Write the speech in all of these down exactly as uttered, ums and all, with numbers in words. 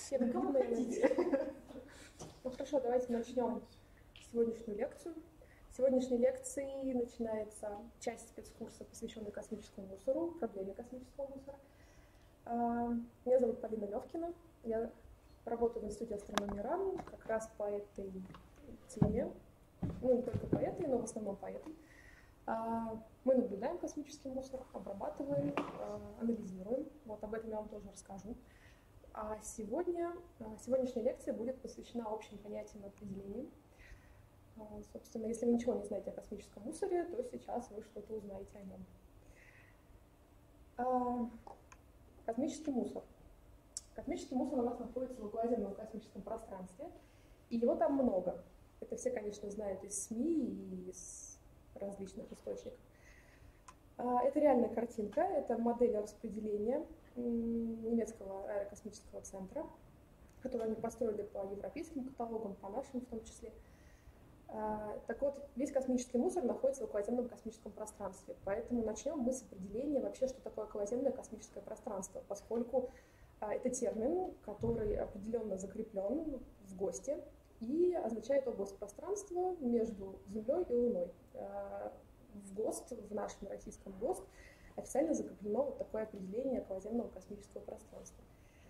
всем видно. Ну хорошо, давайте начнем сегодняшнюю лекцию. В сегодняшней лекции начинается часть спецкурса, посвященная космическому мусору, проблеме космического мусора. Меня зовут Полина Левкина, я работаю в Институте астрономии РАН как раз по этой теме, ну не только по этой, но в основном по этой. Мы наблюдаем космический мусор, обрабатываем, анализируем, вот об этом я вам тоже расскажу. А сегодня, сегодняшняя лекция будет посвящена общим понятиям и определениям. Собственно, если вы ничего не знаете о космическом мусоре, то сейчас вы что-то узнаете о нем. Космический мусор. Космический мусор у нас находится в околоземном космическом пространстве, и его там много. Это все, конечно, знают из СМИ и из различных источников. Это реальная картинка, это модель распределения немецкого аэрокосмического центра, которую они построили по европейским каталогам, по нашим в том числе. Так вот, весь космический мусор находится в околоземном космическом пространстве, поэтому начнем мы с определения вообще, что такое околоземное космическое пространство, поскольку это термин, который определенно закреплен в ГОСТе и означает область пространства между Землей и Луной. В ГОСТ, в нашем российском ГОСТ, официально закреплено вот такое определение околоземного космического пространства.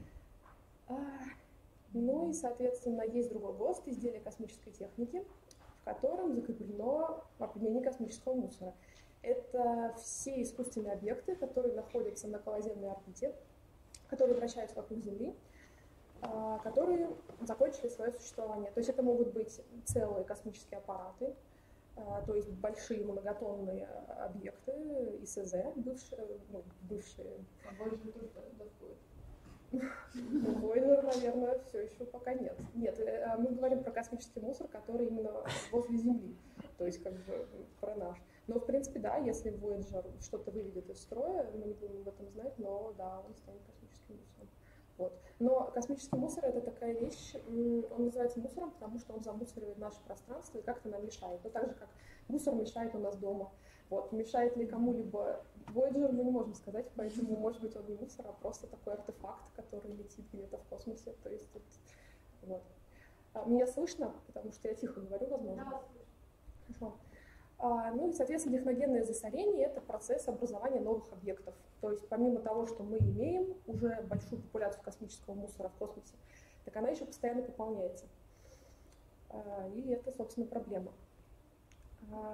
Ну и, соответственно, есть другой ГОСТ, изделия космической техники, в котором закреплено определение космического мусора. Это все искусственные объекты, которые находятся на околоземной орбите, которые вращаются вокруг Земли, которые закончили свое существование. То есть это могут быть целые космические аппараты, то есть большие многотонные объекты, ИСЗ, бывшие, ну, бывшие. А Voyager тоже доходит? Voyager, наверное, все еще пока нет. Нет, мы говорим про космический мусор, который именно возле Земли, то есть как бы про наш. Но, в принципе, да, если Voyager что-то выведет из строя, мы не будем об этом знать, но да, он станет космическим мусором. Вот. Но космический мусор — это такая вещь, он называется мусором, потому что он замусоривает наше пространство и как-то нам мешает. Но так же, как мусор мешает у нас дома. Вот. Мешает ли кому-либо Voyager, мы не можем сказать, поэтому, может быть, он не мусор, а просто такой артефакт, который летит где-то в космосе. То есть, вот. Вот. А, меня слышно? Потому что я тихо говорю, возможно. Да, слышно. А, ну и, соответственно, техногенное засорение — это процесс образования новых объектов. То есть помимо того, что мы имеем уже большую популяцию космического мусора в космосе, так она еще постоянно пополняется. А, и это, собственно, проблема. А,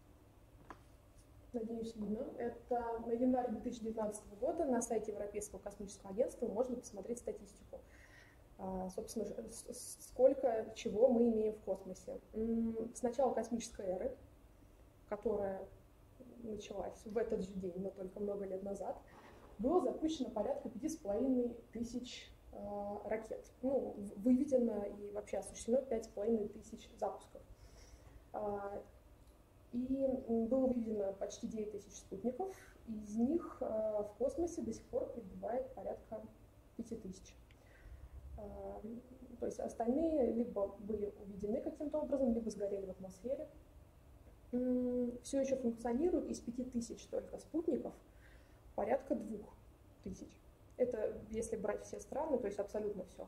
надеюсь, видно. Это на январь две тысячи девятнадцатого года на сайте Европейского космического агентства можно посмотреть статистику. А, собственно, сколько чего мы имеем в космосе. С начала космической эры, которая началась в этот же день, но только много лет назад, было запущено порядка пяти с половиной тысяч э, ракет. Ну, выведено и вообще осуществлено пять с половиной тысяч запусков. А, и было выведено почти девять тысяч спутников, из них э, в космосе до сих пор пребывает порядка пяти тысяч. А, то есть остальные либо были уведены каким-то образом, либо сгорели в атмосфере. Все еще функционирует из пяти тысяч только спутников порядка двух тысяч. Это если брать все страны, то есть абсолютно все.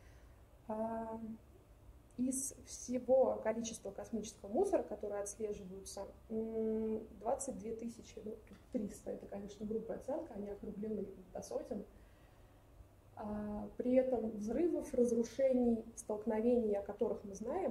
Из всего количества космического мусора, которые отслеживаются, двадцать две тысячи триста, это, конечно, грубая оценка, они округлены до сотен. При этом взрывов, разрушений, столкновений, о которых мы знаем,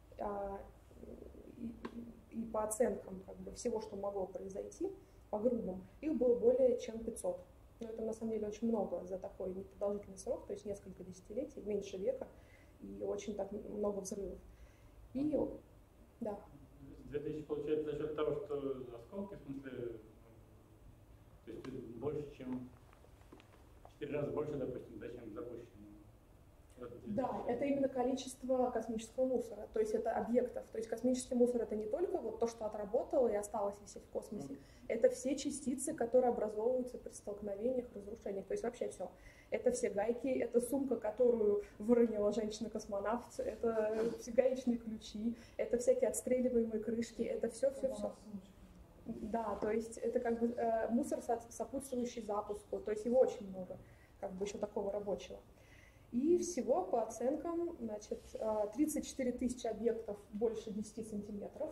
и по оценкам как бы, всего, что могло произойти, по грубым, их было более чем пятьсот. Но это на самом деле очень много за такой непродолжительный срок, то есть несколько десятилетий, меньше века, и очень так много взрывов. И, да. две тысячи получается за счет того, что осколки, в смысле, то есть больше, чем, четыре раза больше, допустим, да, чем запущено. Да, это именно количество космического мусора, то есть это объектов. То есть космический мусор — это не только вот то, что отработало и осталось висеть в космосе, mm-hmm. это все частицы, которые образовываются при столкновениях, разрушениях, то есть вообще все. Это все гайки, это сумка, которую выронила женщина-космонавт, это все гаечные ключи, это всякие отстреливаемые крышки, это все-все-все. Да, то есть это как бы э, мусор, сопутствующий запуску, то есть его очень много, как бы еще такого рабочего. И всего, по оценкам, значит, тридцать четыре тысячи объектов больше десяти сантиметров,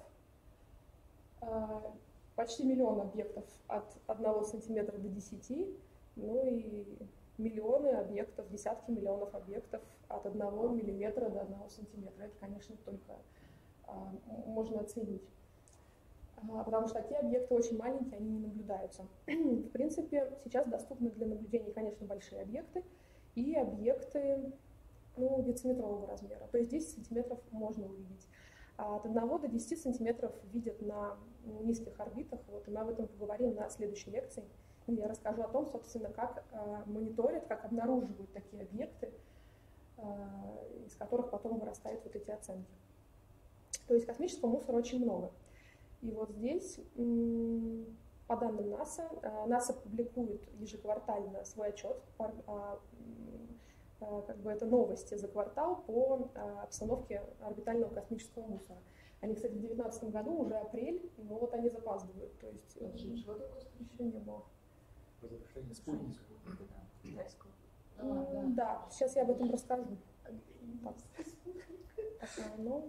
почти миллион объектов от одного сантиметра до десяти, ну и миллионы объектов, десятки миллионов объектов от одного миллиметра до одного сантиметра. Это, конечно, только а, можно оценить. А, потому что те объекты очень маленькие, они не наблюдаются. В принципе, сейчас доступны для наблюдения, конечно, большие объекты и объекты ну, дециметрового размера. То есть десять сантиметров можно увидеть. А от одного до десяти сантиметров видят на низких орбитах. Вот, и мы об этом поговорим на следующей лекции. Я расскажу о том, собственно, как э, мониторят, как обнаруживают такие объекты, э, из которых потом вырастают вот эти оценки. То есть космического мусора очень много. И вот здесь, м, по данным НАСА, э, НАСА публикует ежеквартально свой отчет, по, э, э, как бы это новости за квартал по э, обстановке орбитального космического мусора. Они, кстати, в две тысячи девятнадцатом году уже апрель, но вот они запаздывают, то есть э, еще не было. Разрушение спутника. А, да. да, сейчас я об этом расскажу. Так. Так, ну.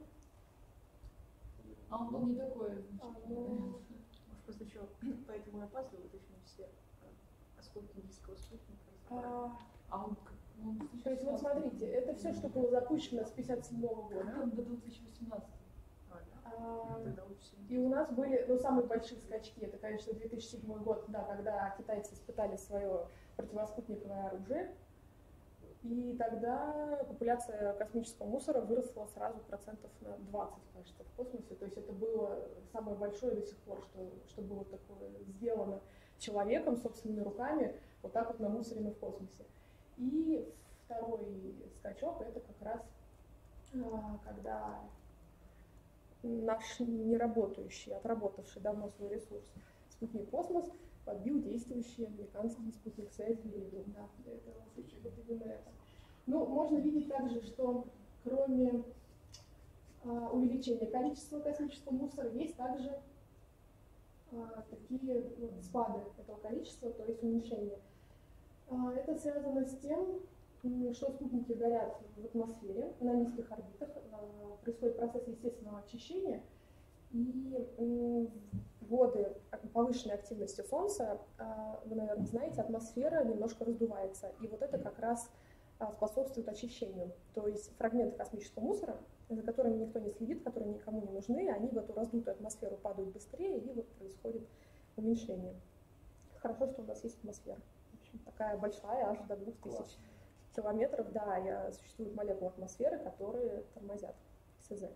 А он был не такой. А, ну... Может, просто еще поэтому и опаздывают еще все осколки низкого спутника. А, а он, он то есть, вот смотрите, это все, что было запущено с пятьдесят седьмого года. Он до две тысячи восемнадцатого. А, и у нас были, ну, самые большие скачки, это, конечно, две тысячи седьмой год, да, когда китайцы испытали свое противоспутниковое оружие, и тогда популяция космического мусора выросла сразу процентов на двадцать, кажется, в космосе, то есть это было самое большое до сих пор, что, что было такое сделано человеком, собственными руками, вот так вот намусорено в космосе. И второй скачок, это как раз когда наш неработающий, отработавший давно свой ресурс спутник «Космос» подбил действующий американский спутник связи «Иридиум». Да, это вот именно это. Ну, можно видеть также, что кроме а, увеличения количества космического мусора, есть также а, такие ну, спады этого количества, то есть уменьшение. А, это связано с тем, что спутники горят в атмосфере, на низких орбитах, происходит процесс естественного очищения, и в годы повышенной активности Солнца, вы, наверное, знаете, атмосфера немножко раздувается, и вот это как раз способствует очищению. То есть фрагменты космического мусора, за которыми никто не следит, которые никому не нужны, они в эту раздутую атмосферу падают быстрее, и вот происходит уменьшение. Хорошо, что у нас есть атмосфера. В общем, такая большая, аж до двух тысяч километров, да, и существуют молекулы атмосферы, которые тормозят СЗ.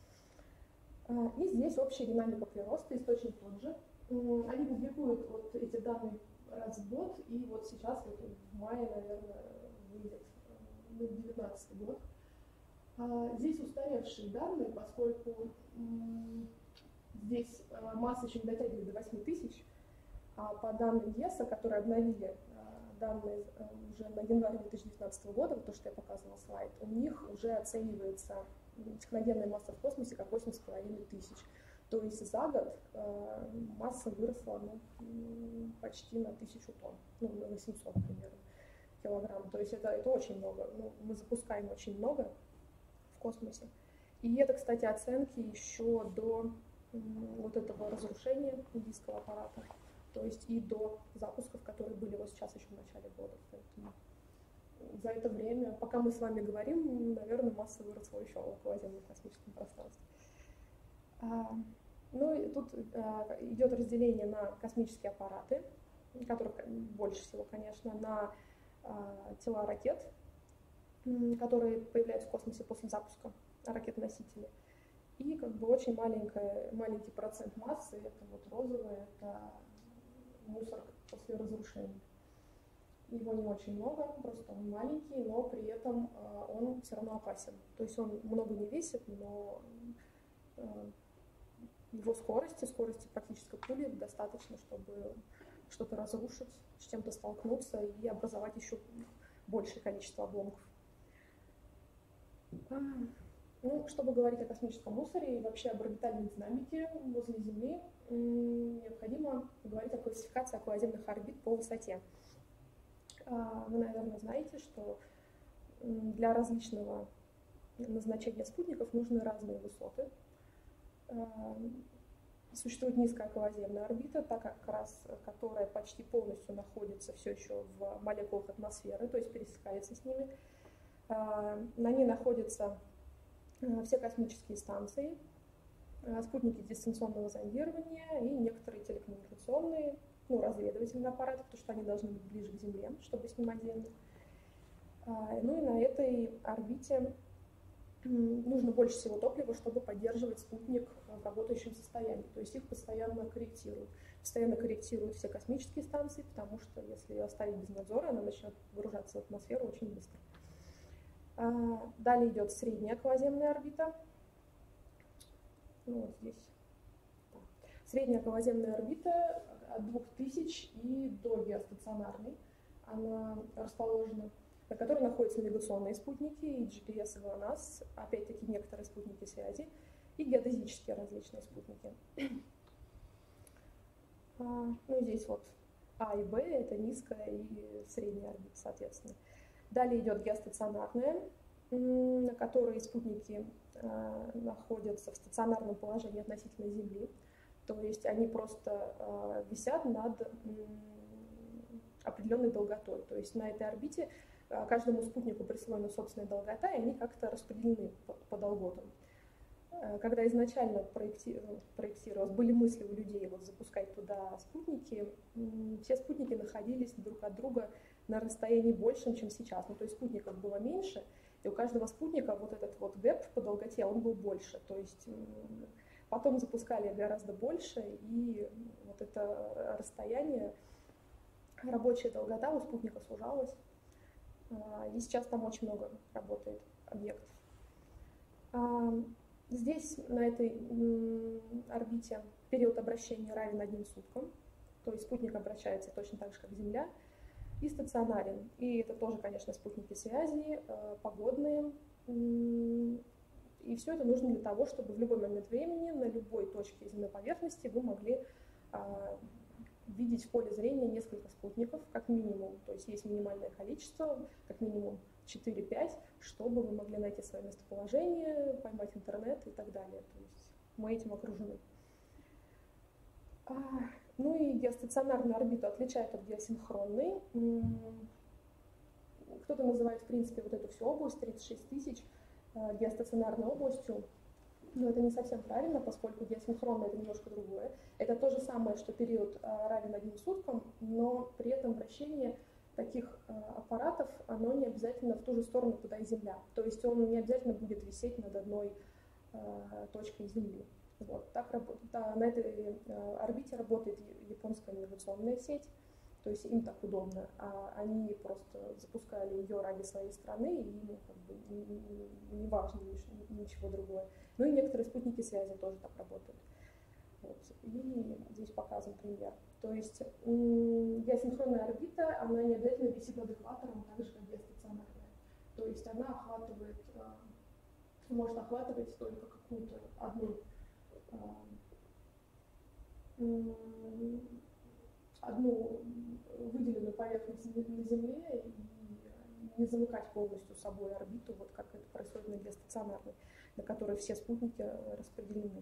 И здесь общая динамика прироста, источник тот же. Они публикуют вот эти данные раз в год, и вот сейчас, вот в мае, наверное, выйдет две тысячи девятнадцатый год. Здесь устаревшие данные, поскольку здесь масса еще не дотягивает до восьми тысяч, а по данным ЕСА, которые обновили данные уже на январь две тысячи девятнадцатого года, вот то, что я показывала слайд, у них уже оценивается техногенная масса в космосе как восемь с половиной тысяч. То есть за год э, масса выросла ну, почти на тысячу тонн, ну, на восемьсот примерно килограмм. То есть это, это очень много. Ну, мы запускаем очень много в космосе. И это, кстати, оценки еще до э, вот этого разрушения индийского аппарата. То есть и до запусков, которые были вот сейчас еще в начале года. Поэтому за это время, пока мы с вами говорим, наверное, масса выросла еще в околоземном космическом пространстве. А, ну и тут а, идет разделение на космические аппараты, которых больше всего, конечно, на а, тела ракет, которые появляются в космосе после запуска ракет-носителей. И как бы очень маленький процент массы, это вот розовый, это мусор после разрушения. Его не очень много, просто он маленький, но при этом э, он все равно опасен. То есть он много не весит, но э, его скорости, скорости практической пули достаточно, чтобы что-то разрушить, с чем-то столкнуться и образовать еще большее количество обломков. А, ну, чтобы говорить о космическом мусоре и вообще об орбитальной динамике возле Земли, необходимо говорить о классификации околоземных орбит по высоте. Вы, наверное, знаете, что м, для различного назначения спутников нужны разные высоты. А, Существует низкая околоземная орбита, так как раз, которая почти полностью находится все еще в молекулах атмосферы, то есть пересекается с ними. А, На ней находятся а, все космические станции, а, спутники дистанционного зондирования и некоторые телекоммуникационные, ну, разведывательные аппараты, потому что они должны быть ближе к Земле, чтобы снимать Землю. А, Ну и на этой орбите м, нужно больше всего топлива, чтобы поддерживать спутник в работающем состоянии. То есть их постоянно корректируют. Постоянно корректируют все космические станции, потому что если ее оставить без надзора, она начнет погружаться в атмосферу очень быстро. А, Далее идет средняя околоземная орбита. Ну, вот здесь. Да. Средняя околоземная орбита от двух тысяч и до геостационарной. Она расположена, на которой находятся навигационные спутники, и джи пи эс, и ГЛОНАСС, опять-таки некоторые спутники связи, и геодезические различные спутники. А, ну, здесь вот А и Б, это низкая и средняя орбита, соответственно. Далее идет геостационарная, м, на которой спутники а, находятся в стационарном положении относительно Земли, то есть они просто а, висят над м, определенной долготой, то есть на этой орбите каждому спутнику присвоена собственная долгота, и они как-то распределены по, по долготам. Когда изначально проекти- проектировалось, были мысли у людей вот запускать туда спутники, все спутники находились друг от друга на расстоянии большем, чем сейчас. Ну, то есть спутников было меньше, и у каждого спутника вот этот вот гэп по долготе, он был больше. То есть потом запускали гораздо больше, и вот это расстояние, рабочая долгота у спутника сужалась. И сейчас там очень много работает объектов. Здесь, на этой орбите, период обращения равен одним суткам, то есть спутник обращается точно так же, как Земля, и стационарен. И это тоже, конечно, спутники связи, погодные. И все это нужно для того, чтобы в любой момент времени на любой точке земной поверхности вы могли видеть в поле зрения несколько спутников, как минимум. То есть есть минимальное количество, как минимум четыре-пять, чтобы вы могли найти свое местоположение, поймать интернет и так далее. То есть мы этим окружены. А, ну и геостационарную орбиту отличает от геосинхронной. Кто-то называет, в принципе, вот эту всю область, тридцать шесть тысяч, геостационарной областью. Но это не совсем правильно, поскольку геосинхронное — это немножко другое. Это то же самое, что период равен одним суткам, но при этом вращение таких аппаратов, оно не обязательно в ту же сторону, куда и Земля. То есть он не обязательно будет висеть над одной точкой Земли. Вот, так работает. Да, на этой орбите работает японская навигационная сеть, то есть им так удобно. А они просто запускали ее ради своей страны, и ну, как бы, не, не важно ничего другое. Ну и некоторые спутники связи тоже так работают. Вот. И здесь показан пример. То есть геосинхронная орбита, она не обязательно висит над экватором, так же, как геостационарная. То есть она охватывает, может охватывать только какую-то одну, одну выделенную поверхность на Земле и не замыкать полностью собой орбиту, вот как это происходит на геостационарной, на которой все спутники распределены.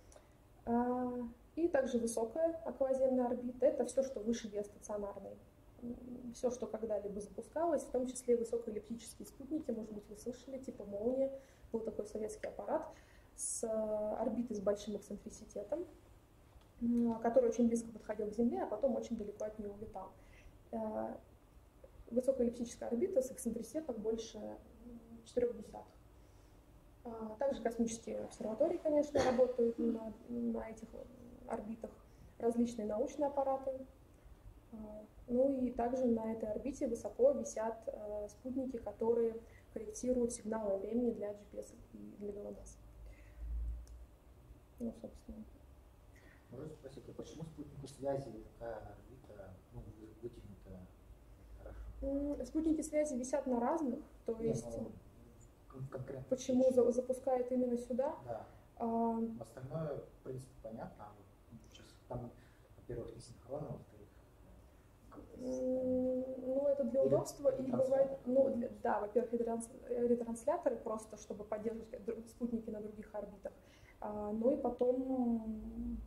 И также высокая околоземная орбита — это все, что выше геостационарной. Все, что когда-либо запускалось, в том числе высокоэллиптические спутники, может быть, вы слышали, типа «Молния». Был такой советский аппарат с орбитой с большим эксцентриситетом, который очень близко подходил к Земле, а потом очень далеко от нее улетал. Высокоэллиптическая орбита с эксцентриситетом больше четырех десятых. Также космические обсерватории, конечно, работают на, на этих орбитах, различные научные аппараты. Ну и также на этой орбите высоко висят спутники, которые корректируют сигналы времени для джи пи эс и для ГЛОНАСС. Ну, собственно. Можно спросить, а почему спутнику связи такая орбита, ну, вытянутая хорошо? Спутники связи висят на разных, то есть Не, ну, конкретно. почему за, запускают именно сюда? Да. А, Остальное, в принципе, понятно. Сейчас там, во-первых, не синхронно, во-вторых, Ну, это для Или удобства, и ретрансляторы? бывает, ну, для- да, во-первых, ретранс- ретрансляторы просто, чтобы поддерживать дру- спутники на других орбитах. А, ну и потом,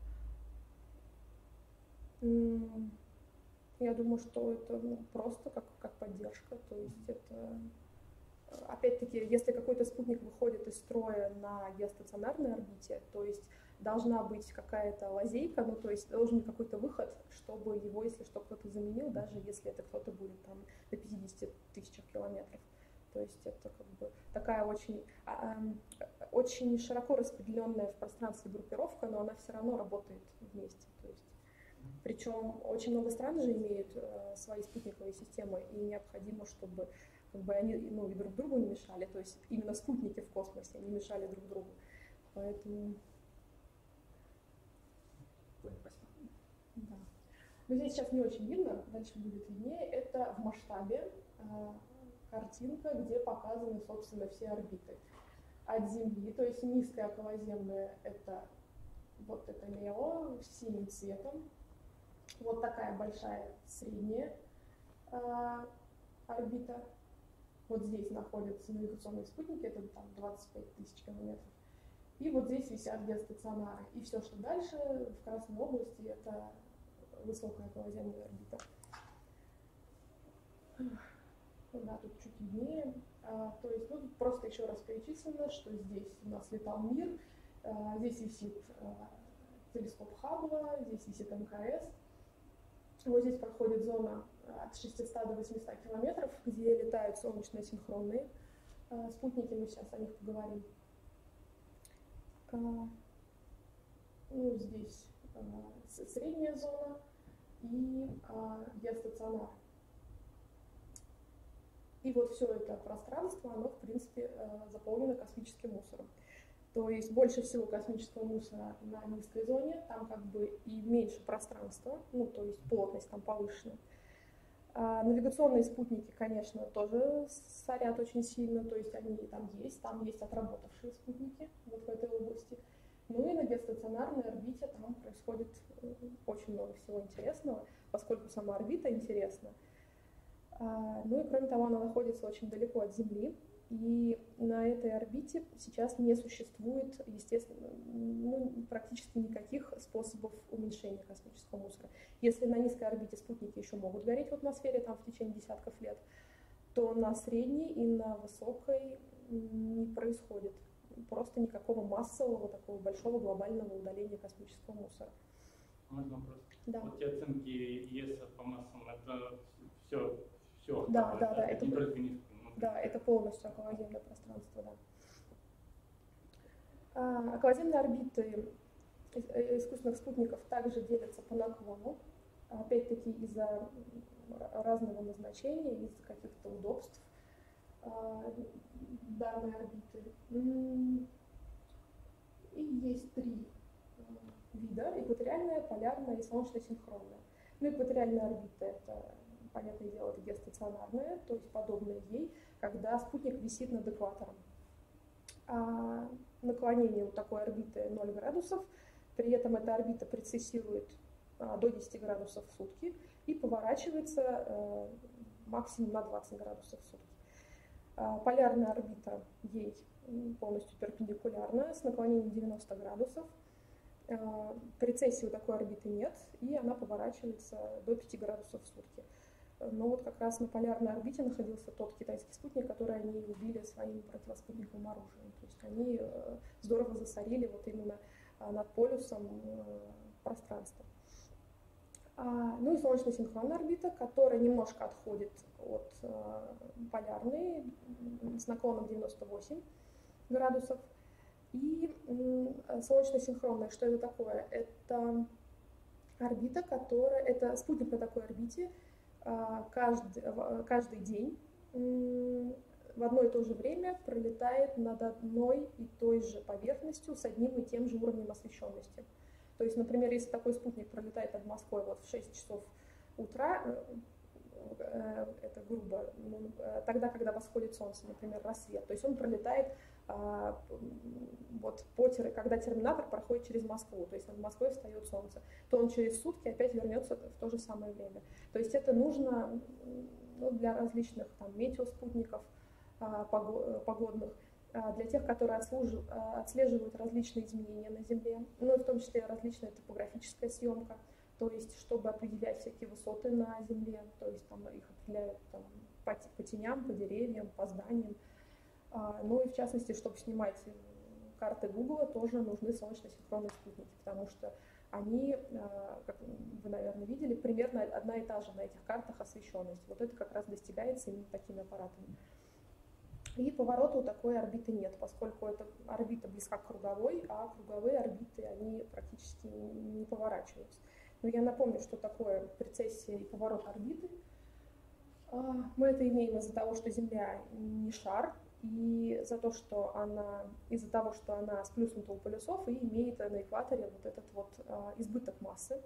м, я думаю, что это ну, просто как, как поддержка, то есть это, опять-таки, если какой-то спутник выходит из строя на геостационарной орбите, то есть должна быть какая-то лазейка, ну то есть должен быть какой-то выход, чтобы его, если что, кто-то заменил, даже если это кто-то будет там на пятидесяти тысячах километров. То есть это как бы такая очень, а, а, очень широко распределенная в пространстве группировка, но она все равно работает вместе. То есть, причем очень много стран же имеют э, свои спутниковые системы, и необходимо, чтобы как бы они ну, и друг другу не мешали, то есть именно спутники в космосе не мешали друг другу. Поэтому Понял, спасибо. да. Но здесь сейчас не очень видно, дальше будет виднее. Это в масштабе э, картинка, где показаны, собственно, все орбиты от Земли. То есть низкая околоземная — это вот это Лео с синим цветом. Вот такая большая средняя э, орбита. Вот здесь находятся навигационные спутники, это там двадцать пять тысяч километров. И вот здесь висят геостационары. И все, что дальше, в Красной области, это высокая околоземная орбита. Да, тут чуть виднее. А, то есть, ну, тут просто еще раз перечислено, что здесь у нас летал мир, а, здесь висит а, телескоп Хаббла, здесь висит эм ка эс. Вот здесь проходит зона от шестисот до восьмисот километров, где летают солнечно-синхронные а, спутники, мы сейчас о них поговорим. А, ну, здесь а, средняя зона и а, геостационар. И вот все это пространство, оно, в принципе, заполнено космическим мусором. То есть больше всего космического мусора на низкой зоне, там как бы и меньше пространства, ну, то есть плотность там повышена. А навигационные спутники, конечно, тоже сорят очень сильно, то есть они там есть, там есть отработавшие спутники вот в этой области. Ну и на геостационарной орбите там происходит очень много всего интересного, поскольку сама орбита интересна. Ну и кроме того, она находится очень далеко от Земли, и на этой орбите сейчас не существует, естественно, ну, практически никаких способов уменьшения космического мусора. Если на низкой орбите спутники еще могут гореть в атмосфере там, в течение десятков лет, то на средней и на высокой не происходит просто никакого массового, такого большого глобального удаления космического мусора. Можно вопрос? Да. Вот те оценки ЕСа по массам, это все, все. Да, да, да, это это, не только низкую. Ну, да, это полностью околоземное пространство, да. А, околоземные орбиты искусственных спутников также делятся по наклону, опять-таки из-за разного назначения, из-за каких-то удобств а, данной орбиты. И есть три вида: экваториальная, полярная и солнечно-синхронная. Ну, экваториальная орбита — это, понятное дело, это геостационарная, то есть подобная ей, когда спутник висит над экватором. А наклонение у такой орбиты ноль градусов, при этом эта орбита прецессирует а, до десяти градусов в сутки и поворачивается а, максимум на двадцать градусов в сутки. А, полярная орбита ей полностью перпендикулярна, с наклонением девяносто градусов. А, прецессии у такой орбиты нет, и она поворачивается до пяти градусов в сутки. Но вот как раз на полярной орбите находился тот китайский спутник, который они убили своим противоспутниковым оружием. То есть они здорово засорили вот именно над полюсом пространство. Ну и солнечно-синхронная орбита, которая немножко отходит от полярной с наклоном девяносто восемь градусов. И солнечно-синхронная, что это такое? Это орбита, которая, это спутник на такой орбите, Каждый, каждый день в одно и то же время пролетает над одной и той же поверхностью с одним и тем же уровнем освещенности. То есть, например, если такой спутник пролетает над Москвой вот в шесть часов утра, это грубо, тогда, когда восходит солнце, например, рассвет, то есть он пролетает а, вот, по, когда терминатор проходит через Москву, то есть над Москвой встает солнце, то он через сутки опять вернется в то же самое время. То есть это нужно, ну, для различных там метеоспутников а, погодных, а, для тех, которые отслеживают различные изменения на Земле, ну и в том числе различная топографическая съемка, то есть чтобы определять всякие высоты на Земле, то есть там их определяют там, по, по теням, по деревьям, по зданиям. А, ну и в частности, чтобы снимать карты Google, тоже нужны солнечно-синхронные спутники, потому что они, а, как вы, наверное, видели, примерно одна и та же на этих картах освещенность. Вот это как раз достигается именно такими аппаратами. И поворота у такой орбиты нет, поскольку эта орбита близка к круговой, а круговые орбиты, они практически не поворачиваются. Но я напомню, что такое прецессия и поворот орбиты. Мы это имеем из-за того, что Земля не шар, и за то, что она, из-за того, что она сплюснута у полюсов и имеет на экваторе вот этот вот избыток массы,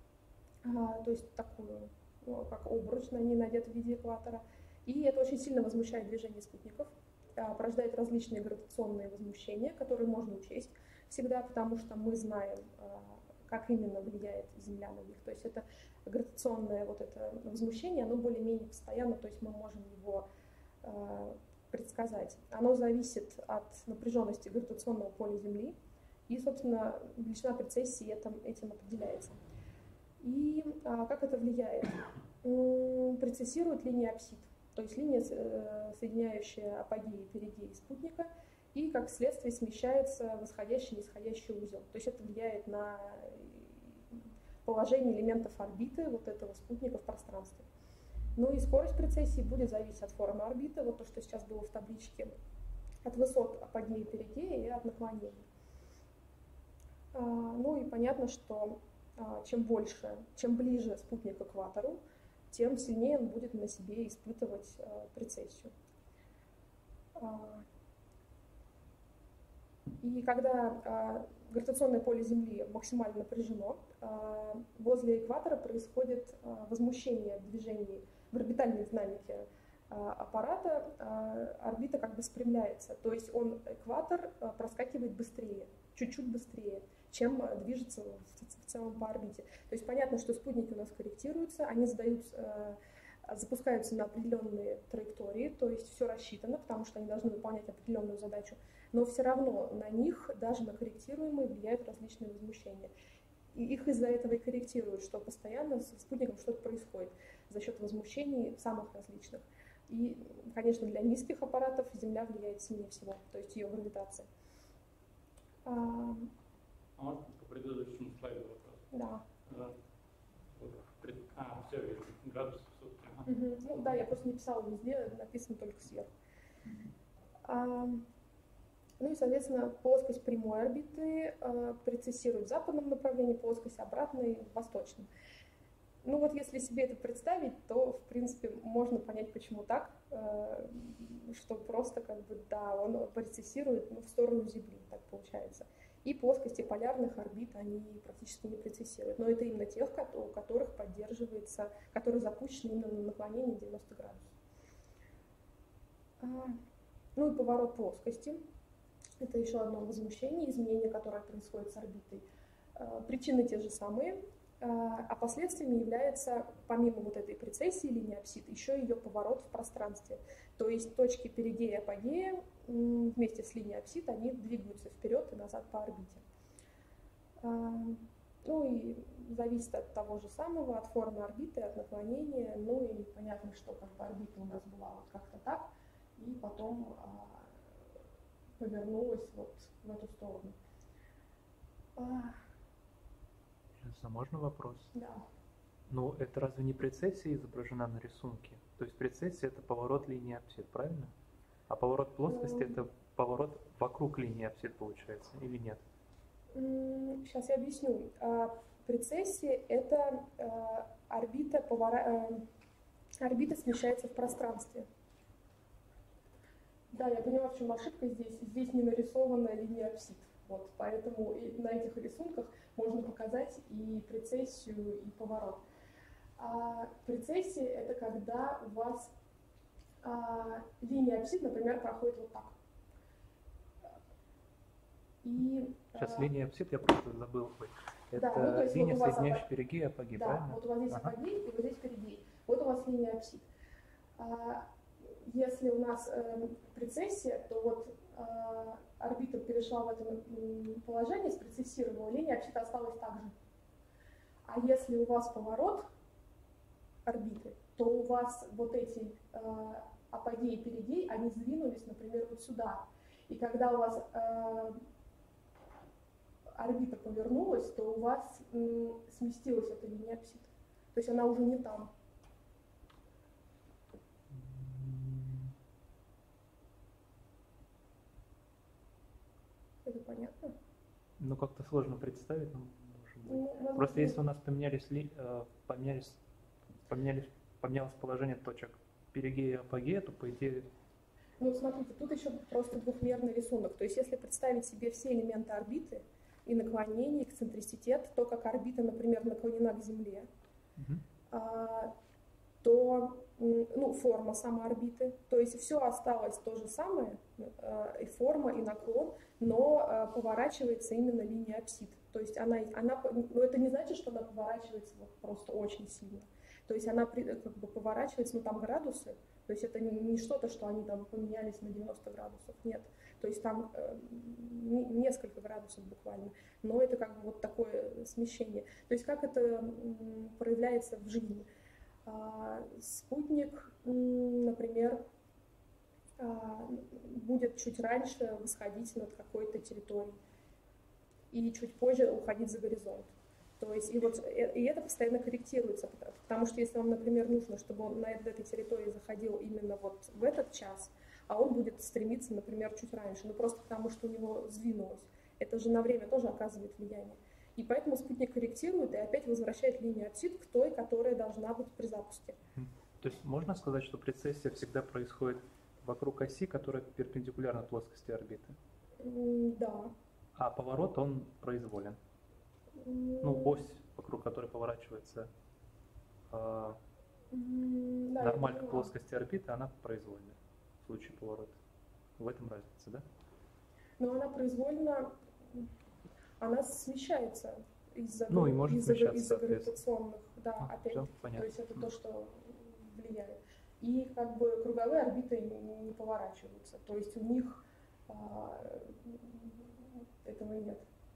то есть такую, ну, как обруч на ней надет в виде экватора. И это очень сильно возмущает движение спутников, порождает различные гравитационные возмущения, которые можно учесть всегда, потому что мы знаем, как именно влияет Земля на них. То есть это гравитационное вот это возмущение, оно более-менее постоянно, то есть мы можем его э, предсказать. Оно зависит от напряженности гравитационного поля Земли, и, собственно, величина прецессии этим, этим определяется. И а, как это влияет? М-м, прецессирует линия апсид, то есть линия, э, соединяющая апогеи, перигеи спутника, и как следствие смещается восходящий и нисходящий узел. То есть это влияет на положение элементов орбиты вот этого спутника в пространстве. Ну и скорость прецессии будет зависеть от формы орбиты, вот то, что сейчас было в табличке, от высот апогея, перигея и от наклонений. А, ну и понятно, что а, чем больше, чем ближе спутник к экватору, тем сильнее он будет на себе испытывать а, прецессию. А, И когда а, гравитационное поле Земли максимально напряжено, а, возле экватора происходит а, возмущение движений в орбитальной динамике а, аппарата, а, орбита как бы спрямляется, то есть он, экватор, а, проскакивает быстрее, чуть-чуть быстрее, чем а, движется в, в целом по орбите. То есть понятно, что спутники у нас корректируются, они задают, а, запускаются на определенные траектории, то есть все рассчитано, потому что они должны выполнять определенную задачу. Но все равно на них, даже на корректируемые, влияют различные возмущения. И их из-за этого и корректируют, что постоянно с спутником что-то происходит за счет возмущений самых различных. И, конечно, для низких аппаратов Земля влияет сильнее всего, то есть ее гравитация. А, а можно по предыдущему слайду вопрос? Да. Да. А, все, вижу. Градус в сутки. Ага. Угу. Ну да, я просто не писала везде, написано только сверху. А, Ну и, соответственно, плоскость прямой орбиты э, прецессирует в западном направлении, плоскость обратной в восточном. Ну вот если себе это представить, то, в принципе, можно понять, почему так, э, что просто как бы, да, он прецессирует, ну, в сторону Земли, так получается. И плоскости полярных орбит, они практически не прецессируют. Но это именно тех, у которых поддерживается, которые запущены именно на наклонении девяносто градусов. А, ну и поворот плоскости. Это еще одно возмущение, изменение, которое происходит с орбитой. Причины те же самые, а последствиями является, помимо вот этой прецессии линии апсид, еще ее поворот в пространстве. То есть точки перигея и апогея вместе с линией апсид, они двигаются вперед и назад по орбите. Ну и зависит от того же самого, от формы орбиты, от наклонения. Ну и понятно, что как бы орбита у нас была вот как-то так, и потом повернулась вот в эту сторону. Сейчас, а можно вопрос? Да. Ну, это разве не прецессия изображена на рисунке? То есть прецессия — это поворот линии апсид, правильно? А поворот плоскости mm. — это поворот вокруг линии апсид, получается, или нет? Mm, сейчас я объясню. Прецессия — это орбита, повора... орбита смещается в пространстве. Да, я поняла, в чем ошибка здесь. Здесь не нарисована линия апсид. Вот, поэтому и на этих рисунках можно показать и прецессию, и поворот. А прецессия — это когда у вас а, линия апсид, например, проходит вот так. И, Сейчас а, линия апсид, я просто забыл. Ой. Да, Это ну, то есть линия, вот у вас соединяющая апо- перигей и апогей, да, правильно? вот у вас здесь Ага. апогей и вот здесь перигей. Вот у вас линия апсид. А, Если у нас э, прецессия, то вот э, орбита перешла в это м, положение, спрецессировала, линия апсид осталась так же. А если у вас поворот орбиты, то у вас вот эти э, апогей и перигей, они сдвинулись, например, вот сюда. И когда у вас э, орбита повернулась, то у вас м, сместилась эта линия апсид. То есть она уже не там. Это понятно? Ну, как-то сложно представить, но может быть. Ну, возможно, Просто если у нас поменялись, ли, э, поменялись, поменялись, поменялось положение точек перигея и апогея, то по идее Ну, смотрите, тут еще просто двухмерный рисунок. То есть, если представить себе все элементы орбиты, и наклонение, эксцентриситет, то, как орбита, например, наклонена к Земле, Мгм. а, то, м, ну, форма самой орбиты, то есть все осталось то же самое, а, и форма, и наклон, но а, поворачивается именно линия апсид. То есть она, она, но это не значит, что она поворачивается вот просто очень сильно. То есть она при- как бы поворачивается, ну там градусы, то есть это не, не что-то, что они там поменялись на девяносто градусов, нет. То есть там э, не- несколько градусов буквально, но это как бы вот такое смещение. То есть как это м, проявляется в жизни? А, спутник, м, например, а, будет чуть раньше восходить над какой-то территорией и чуть позже уходить за горизонт. То есть и вот э- и это постоянно корректируется, потому- потому что если вам, например, нужно, чтобы он на этой территории заходил именно вот в этот час, а он будет стремиться, например, чуть раньше, ну просто потому что у него сдвинулось. Это же на время тоже оказывает влияние. И поэтому спутник корректирует и опять возвращает линию апсид к той, которая должна быть при запуске. То есть можно сказать, что прецессия всегда происходит вокруг оси, которая перпендикулярна плоскости орбиты, М, Да. а поворот он произволен. Ну, ось, вокруг которой поворачивается э, М, да, я нормалька поняла. плоскости орбиты, она произвольная в случае поворота. В этом разница, да? Но она произвольно, она смещается из-за Ну, и может из-за смещаться, из-за соответственно. гравитационных, да, Ну, опять. всё, То понятно. есть это то, что влияет. И как бы круговые орбиты не, не поворачиваются. То есть у них а, этого нет.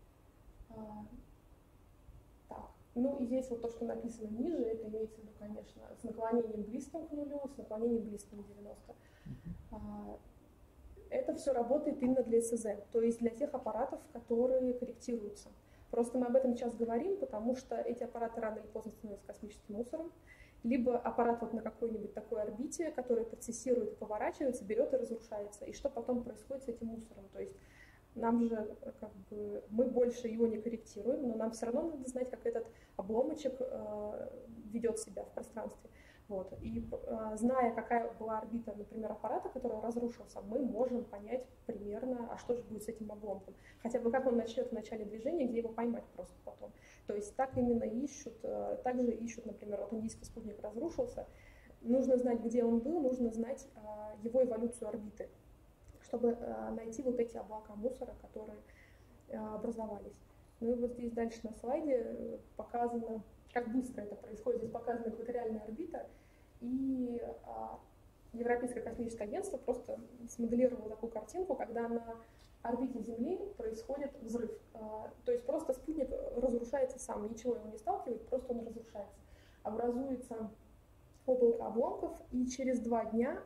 А, так. Ну и здесь вот то, что написано ниже, это имеется в виду, конечно, с наклонением близким к нулю, с наклонением близким к девяноста. А, это все работает именно для эс зэ, то есть для тех аппаратов, которые корректируются. Просто мы об этом сейчас говорим, потому что эти аппараты рано или поздно становятся космическим мусором. Либо аппарат вот на какой-нибудь такой орбите, который процессирует и поворачивается, берет и разрушается. И что потом происходит с этим мусором? То есть нам же, как бы, мы больше его не корректируем, но нам все равно надо знать, как этот обломочек э, ведет себя в пространстве. Вот. И э, зная, какая была орбита, например, аппарата, который разрушился, мы можем понять примерно, а что же будет с этим обломком. Хотя бы как он начнет в начале движения, где его поймать просто потом. То есть так именно ищут, э, также ищут, например, вот индийский спутник разрушился, нужно знать, где он был, нужно знать э, его эволюцию орбиты, чтобы э, найти вот эти облака мусора, которые э, образовались. Ну и вот здесь дальше на слайде показано, как быстро это происходит. Здесь показана экваториальная орбита, и а, Европейское космическое агентство просто смоделировало такую картинку, когда на орбите Земли происходит взрыв. А, то есть просто спутник разрушается сам, ничего его не сталкивает, просто он разрушается. Образуется облако обломков, и через два дня,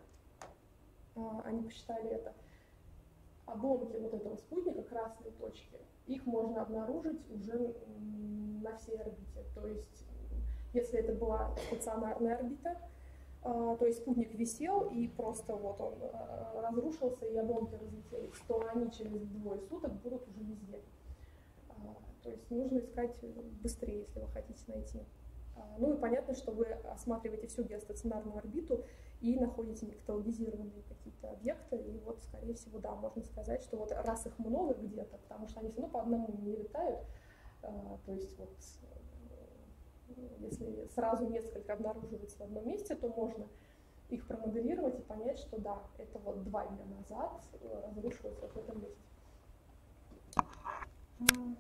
а, они посчитали это, обломки вот этого спутника, красные точки, их можно обнаружить уже на всей орбите. То есть, если это была стационарная орбита, то есть спутник висел и просто вот он разрушился и обломки разлетелись, то они через двое суток будут уже везде. То есть нужно искать быстрее, если вы хотите найти. Ну и понятно, что вы осматриваете всю геостационарную орбиту и находите некаталогизированные какие-то объекты, и вот, скорее всего, да, можно сказать, что вот раз их много где-то, потому что они все равно по одному не летают, то есть вот если сразу несколько обнаруживается в одном месте, то можно их промоделировать и понять, что да, это вот два дня назад разрушилось вот в этом месте. М.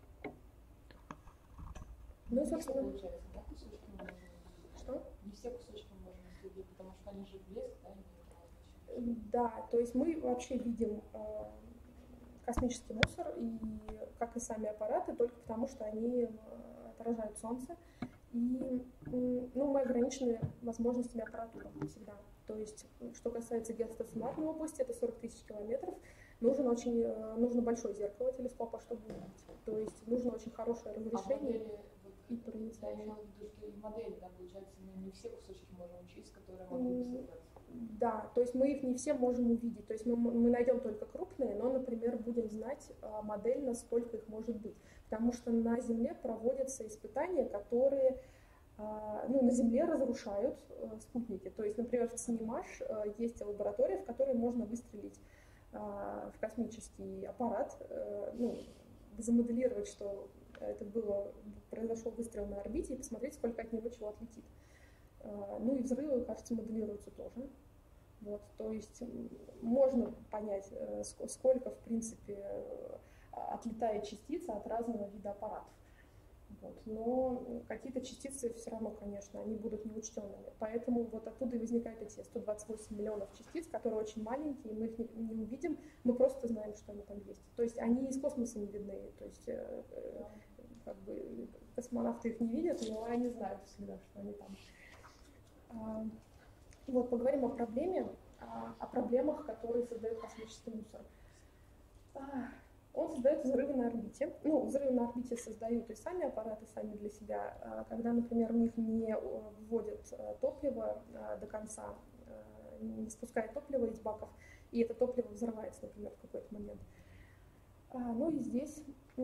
Ну, и, Не все собственно, получается, да, кусочки можно увидеть? что? Не все кусочки можно следить, потому что они же блеск, да, имеют разные. Да, то есть мы вообще видим э, космический мусор, и как и сами аппараты, только потому что они э, отражают Солнце. И м, ну, мы ограничены возможностями аппаратуры всегда. То есть, что касается геостационарной области, это сорок тысяч километров, нужен очень, э, нужно большое зеркало телескопа, чтобы увидеть. То есть нужно очень хорошее А разрешение модели, вот, и я проницаемость. имела в виду, что и модели, да, получается, мы не все кусочки можем учесть, которые могут М, высыпаться. Да, то есть мы их не все можем увидеть. То есть мы, мы найдем только крупные, но, например, будем знать а, модельно, сколько их может быть. Потому что на Земле проводятся испытания, которые а, ну, на Земле разрушают а, спутники. То есть, например, в ЦНИМАШ а, есть лаборатория, в которой можно выстрелить а, в космический аппарат, а, ну, замоделировать, что это было, произошел выстрел на орбите, и посмотреть, сколько от него чего отлетит. Ну и взрывы, кажется, моделируются тоже. Вот, то есть можно понять, сколько, в принципе, отлетает частица от разного вида аппаратов. Вот. Но какие-то частицы все равно, конечно, они будут неучтенными. Поэтому вот оттуда и возникают эти сто двадцать восемь миллионов частиц, которые очень маленькие, мы их не, не увидим, мы просто знаем, что они там есть. То есть они из космоса не видны. То есть как бы, космонавты их не видят, но они знают всегда, что они там. Вот, поговорим о проблеме, о проблемах, которые создает космический мусор. Он создает взрывы на орбите. Ну, взрывы на орбите создают и сами аппараты, сами для себя. Когда, например, в них не вводят топливо до конца, не спускают топливо из баков, и это топливо взрывается, например, в какой-то момент. Ну и здесь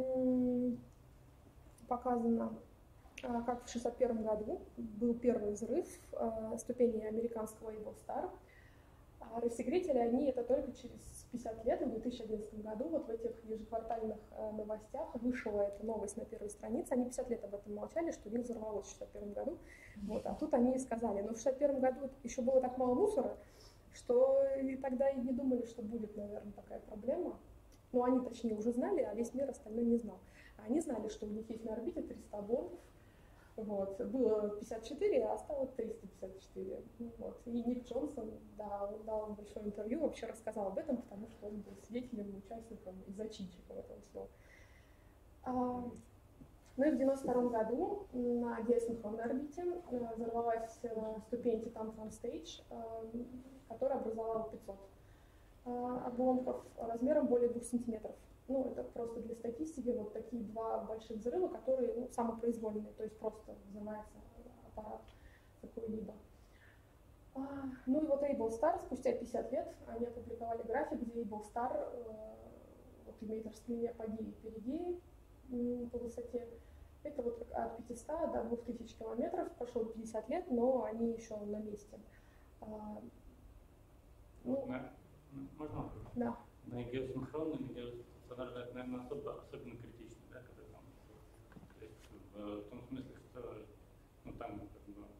показано, как в шестьдесят первом году был первый взрыв ступени американского Able Star. А рассекретили они это только через пятьдесят лет, в две тысячи одиннадцатом году, вот в этих ежеквартальных новостях вышла эта новость на первой странице. Они пятьдесят лет об этом молчали, что у них взорвалось в шестьдесят первом году. Вот, а тут они и сказали. Но в шестьдесят первом году еще было так мало мусора, что и тогда и не думали, что будет, наверное, такая проблема. Ну, они, точнее, уже знали, а весь мир остальной не знал. Они знали, что у них есть на орбите триста обломков. Вот. Было пятьдесят четыре, а стало триста пятьдесят четыре. Вот. И Ник Джонсон, да, он дал большое интервью, вообще рассказал об этом, потому что он был свидетелем, участником и зачинщиком этого всего. А, ну и в девяносто втором году на геосинхронной орбите взорвалась ступень Titan Transstage, которая образовала пятьсот обломков размером более двух сантиметров. Ну, это просто для статистики, вот такие два больших взрыва, которые ну, самопроизвольные, то есть просто взрывается аппарат какой-либо. А, ну и вот Able Star, спустя пятьдесят лет, они опубликовали график, где Able Star э, вот, имеет распределение апогеи и перигеи м, по высоте. Это вот от пятисот до двух тысяч километров, прошло пятьдесят лет, но они еще на месте. А, ну, на, можно? Да. На геосинхронной, на геостационарной, это, наверное, особо, особенно критично, да, когда там, то есть в, в том смысле, что ну, там как бы,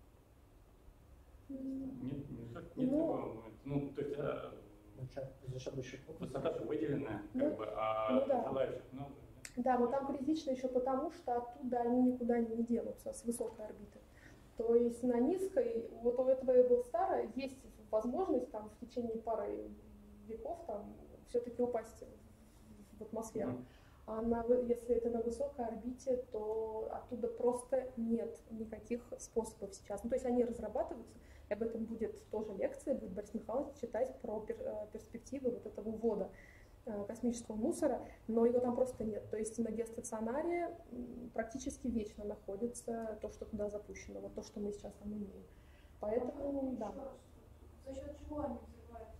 нет, не так, нет Ну, такого момента. Ну, то есть а, За счет больших высота же выделенная, как Ну, бы, а ну да. желающих много. Да, но там критично еще потому, что оттуда они никуда не денутся с высокой орбиты. То есть на низкой, вот у этого Able Star есть возможность там в течение пары веков там все-таки упасть в атмосферу. Mm-hmm. А на, если это на высокой орбите, то оттуда просто нет никаких способов сейчас. Ну, то есть они разрабатываются, и об этом будет тоже лекция, будет Борис Михайлович читать про пер, перспективы вот этого ввода космического мусора, но его там просто нет. То есть на геостационаре практически вечно находится то, что туда запущено, вот то, что мы сейчас там имеем. Поэтому, да. За счет чего они взрываются?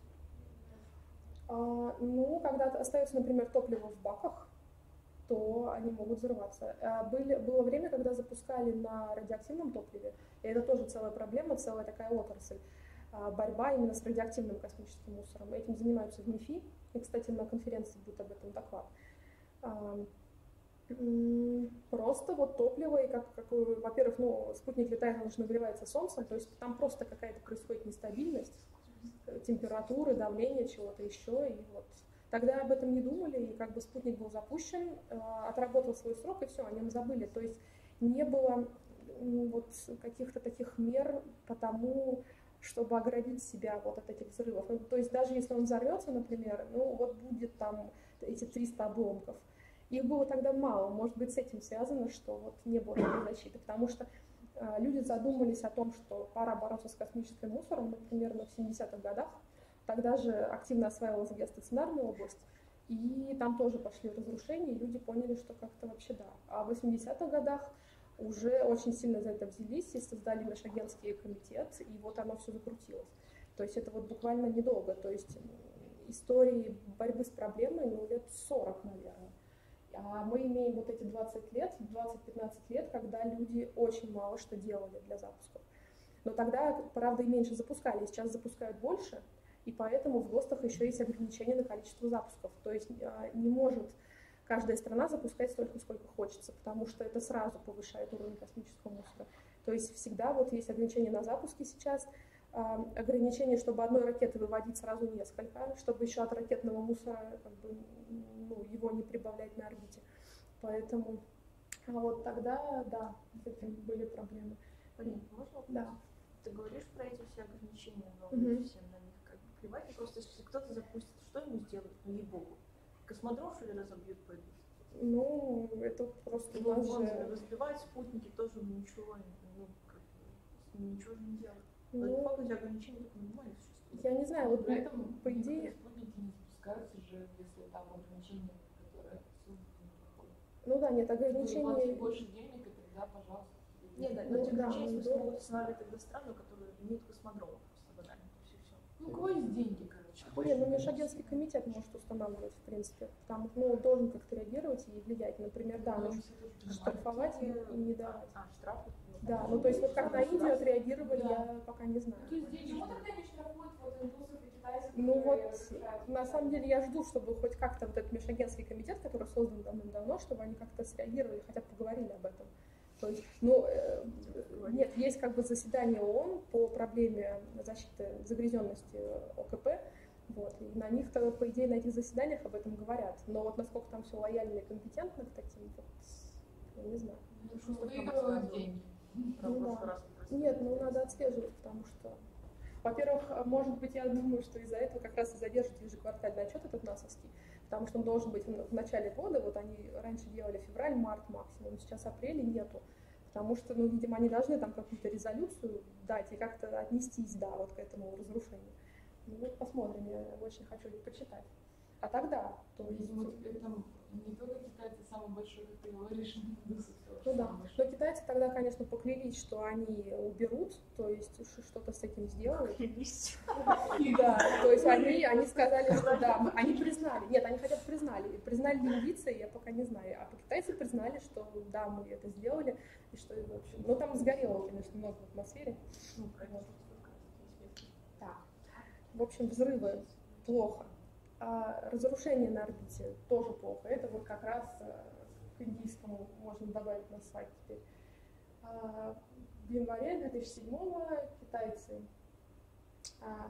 А, ну, когда остается, например, топливо в баках, то они могут взрываться. А были, было время, когда запускали на радиоактивном топливе, и это тоже целая проблема, целая такая отрасль. А, борьба именно с радиоактивным космическим мусором. Этим занимаются в МИФИ, и, кстати, на конференции будет об этом доклад. А, просто вот топливо, и как, как во-первых, ну, спутник летает, он же нагревается солнцем, то есть там просто какая-то происходит нестабильность температуры, давления, чего-то еще, и вот Тогда об этом не думали, и как бы спутник был запущен, отработал свой срок, и все, о нем забыли. То есть не было вот каких-то таких мер по тому, чтобы оградить себя вот от этих взрывов. Ну, то есть даже если он взорвется, например, ну вот будет там эти триста обломков. Их было тогда мало, может быть, с этим связано, что вот не было такой защиты, потому что э, люди задумались о том, что пора бороться с космическим мусором, ну, примерно в семидесятых годах. Тогда же активно осваивалась геостационарная область, и там тоже пошли разрушения, и люди поняли, что как-то вообще да. А в восьмидесятых годах уже очень сильно за это взялись и создали Межагентский комитет, и вот оно все закрутилось. То есть это вот буквально недолго, то есть истории борьбы с проблемой, ну, лет сорок, наверное. А мы имеем вот эти двадцать лет, двадцать-пятнадцать лет, когда люди очень мало что делали для запусков. Но тогда, правда, и меньше запускали, сейчас запускают больше, и поэтому в ГОСТах еще есть ограничения на количество запусков. То есть не может каждая страна запускать столько, сколько хочется, потому что это сразу повышает уровень космического мусора. То есть всегда вот есть ограничения на запуски сейчас, ограничение, чтобы одной ракеты выводить сразу несколько, чтобы еще от ракетного мусора как бы, ну, его не прибавлять на орбите. Поэтому а вот тогда, да, с этим были проблемы. Полин, можно вопрос? Да. Ты говоришь про эти все ограничения, но Мгм. всем на них как бы плевать. И просто если кто-то запустит, что ему сделают? Ну, ей-богу. Космодром, что ли, разобьют, пойдут? Ну, это просто у Ну, нас он же... разбивает спутники, тоже ничего, ну, как бы, с ним ничего же не делают. Ну, Ну, по факту ограничения только минимально существуют. я не знаю, вот При этом по некоторые идее... спутники не запускаются же, если там ограничения, которые созданы, не проходят. Ну да, нет, Платить ограничений... больше денег, и тогда, пожалуйста. тебе Нет, да, Ну, но эти да, ограничения, в ну, смысле, да. могут устанавливать тогда страны, которые имеют космодромы просто банально. Все, все. Ну, у кого есть деньги, короче. Не, ну Межагентский комитет может устанавливать, в принципе, потому что ну, он должен как-то реагировать и влиять. Например, да, Ну, нужно все тоже понимают. штрафовать и, и не давать. А, штрафы? Да, ну то есть вот как на Индию отреагировали, я пока не знаю. То есть почему тогда не штрафуют вот индусов и китайцев? Ну вот, которые разрушают? на самом деле я жду, чтобы хоть как-то вот этот Межагентский комитет, который создан давным-давно, чтобы они как-то среагировали, хотя бы поговорили об этом. То есть, ну, э, нет, есть как бы заседание ООН по проблеме защиты загрязненности ОКП, вот, и на них-то, по идее, на этих заседаниях об этом говорят. Но вот насколько там все лояльно и компетентно к таким, вот, я не знаю. Ну, что выигрывают деньги. Про Ну прошлый да. раз как раз Нет, ну надо отслеживать, потому что, во-первых, может быть, я думаю, что из-за этого как раз и задержат ежеквартальный отчет этот НАСовский, потому что он должен быть в в начале года, вот они раньше делали февраль-март максимум, сейчас апреля нету, потому что, ну, видимо, они должны там какую-то резолюцию дать и как-то отнестись, да, вот к этому разрушению. Ну вот посмотрим, я очень хочу почитать. А тогда, то есть... Видимо, теперь там не только китайцы самый большой, как ты говоришь, индусы тоже Ну да, самый но большой. китайцы тогда, конечно, поклялись, что они уберут, то есть ш- что-то с этим сделают. Да, то есть они, они сказали, что да, мы- они признали, нет, они хотя бы признали, признали ли индийцы, я пока не знаю, а китайцы признали, что да, мы это сделали, и что, в общем, ну там сгорело, конечно, много в атмосфере. Ну, про это Вот. как раз известно. Так, в общем, взрывы плохо, а разрушение на орбите тоже плохо, это вот как раз э, к индийскому можно добавить на сайт теперь. А, В январе две тысячи седьмого китайцы... а,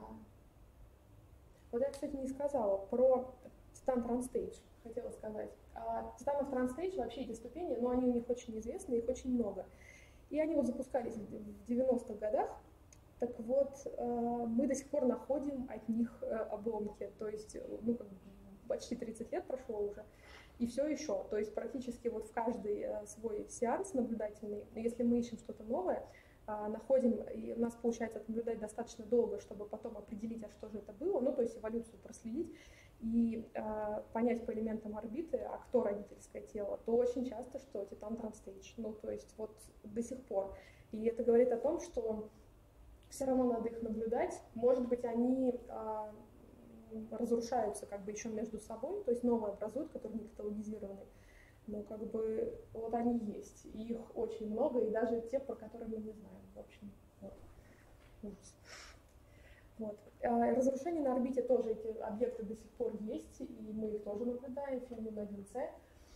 Вот я, кстати, не сказала про Titan Transstage, хотела сказать. А, Titan Transstage, вообще эти ступени, но они у них очень известны, их очень много. И они вот запускались в девяностых годах. Так вот, э, мы до сих пор находим от них э, обломки. То есть, ну, как бы почти тридцать лет прошло уже. И все еще. То есть практически вот в каждый э, свой сеанс наблюдательный, если мы ищем что-то новое, э, находим, и у нас получается это наблюдать достаточно долго, чтобы потом определить, а что же это было, ну, то есть эволюцию проследить и э, понять по элементам орбиты, а кто родительское тело, то очень часто, что Titan Transstage. Ну, то есть вот до сих пор. И это говорит о том, что все равно надо их наблюдать. Может быть, они а, разрушаются как бы еще между собой, то есть новые образуют, которые не каталогизированы. Но как бы вот они есть. И их очень много, и даже те, про которые мы не знаем. В общем, вот. Ужас. Вот. А, разрушения на орбите тоже, эти объекты до сих пор есть, и мы их тоже наблюдаем. Фемин один С.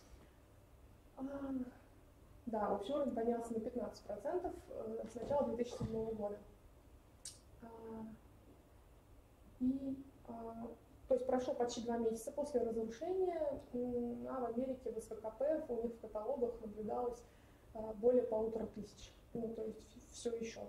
А, да, общий уровень поднялся на пятнадцать процентов с начала две тысячи седьмого года. И а, То есть прошло почти два месяца после разрушения, а в Америке в СВКП у них в каталогах наблюдалось более полутора тысяч. Ну, то есть все еще.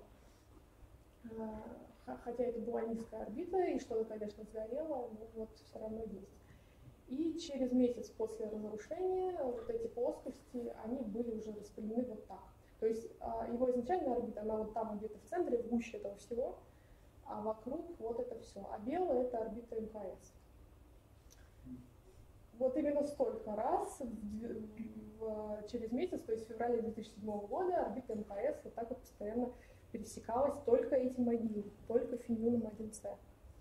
Хотя это была низкая орбита, и что-то, конечно, сгорело, но вот все равно есть. И через месяц после разрушения вот эти плоскости, они были уже распределены вот так. То есть его изначальная орбита, она вот там где-то в центре, в гуще этого всего, а вокруг вот это все. А белое — это орбита эм ка эс. Вот именно столько раз в, в, через месяц, то есть в феврале две тысячи седьмого года, орбита эм ка эс вот так вот постоянно пересекалась только этим одним, только Финюном один С.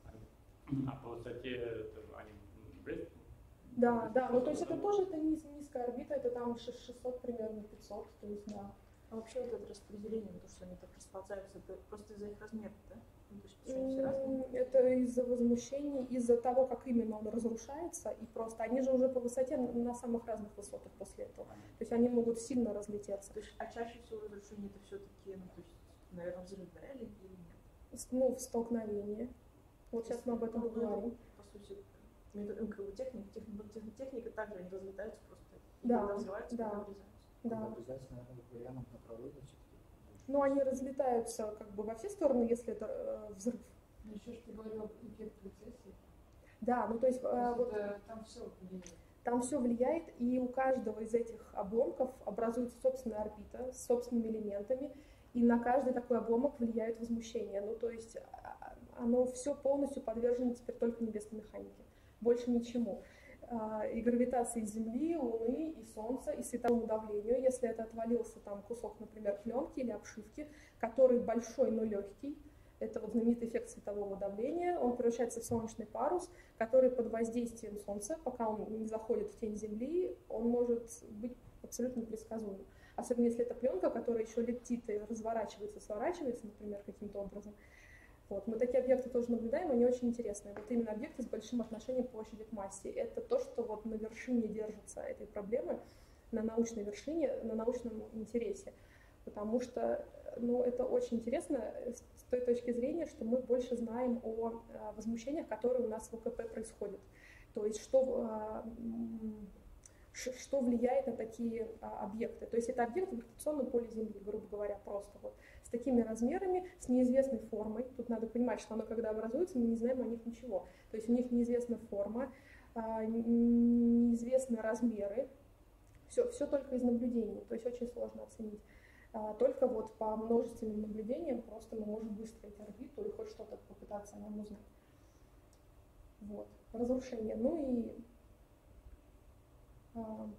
А по высоте они близко? Да, да, ну то есть это тоже это не низкая орбита, это там шестьсот примерно, пятьсот, то есть да. А вообще вот это распределение, то, что они так расползаются, это просто из-за их размеров, да? Ну, то есть, почему они все разные? Это из-за возмущений, из-за того, как именно он разрушается, и просто они же уже по высоте на самых разных высотах после этого. То есть они могут сильно разлететься. То есть, а чаще всего разрушение это все-таки, ну, то есть, наверное, взрыв, да, или, или нет? Ну, в столкновении. Вот сейчас мы об этом Ну, говорим. По сути, метод, ну, как бы техника, техника, техника также они разлетаются просто. Да, когда взрываются, да. когда врезаются. Да. Обрезается, наверное, вариантом направления все-таки. Но они разлетаются как бы во все стороны, если это э, взрыв. Ну, еще что ты говорила об эффект рецессии. Да, ну то есть, То э, есть вот, это, там все влияет. там все влияет, и у каждого из этих обломков образуется собственная орбита с собственными элементами, и на каждый такой обломок влияет возмущение. Ну то есть а, оно все полностью подвержено теперь только небесной механике, больше ничему. И гравитации Земли, Луны, и Солнца, и световому давлению. Если это отвалился там кусок, например, пленки или обшивки, который большой, но легкий, это вот знаменитый эффект светового давления, он превращается в солнечный парус, который под воздействием Солнца, пока он не заходит в тень Земли, он может быть абсолютно непредсказуем. Особенно если это пленка, которая еще летит и разворачивается, сворачивается, например, каким-то образом. Вот. Мы такие объекты тоже наблюдаем, они очень интересные. Вот именно объекты с большим отношением площади к массе. Это то, что вот на вершине держится этой проблемы, на научной вершине, на научном интересе. Потому что ну, это очень интересно с той точки зрения, что мы больше знаем о возмущениях, которые у нас в ОКП происходят. То есть что, что влияет на такие объекты. То есть это объект в гравитационном поле Земли, грубо говоря, просто вот. С такими размерами, с неизвестной формой. Тут надо понимать, что оно, когда образуется, мы не знаем о них ничего. То есть у них неизвестна форма, неизвестны размеры. Все, все только из наблюдений, то есть очень сложно оценить. Только вот по множественным наблюдениям просто мы можем выстроить орбиту и хоть что-то попытаться о нем узнать. Вот. Разрушение. Ну и а,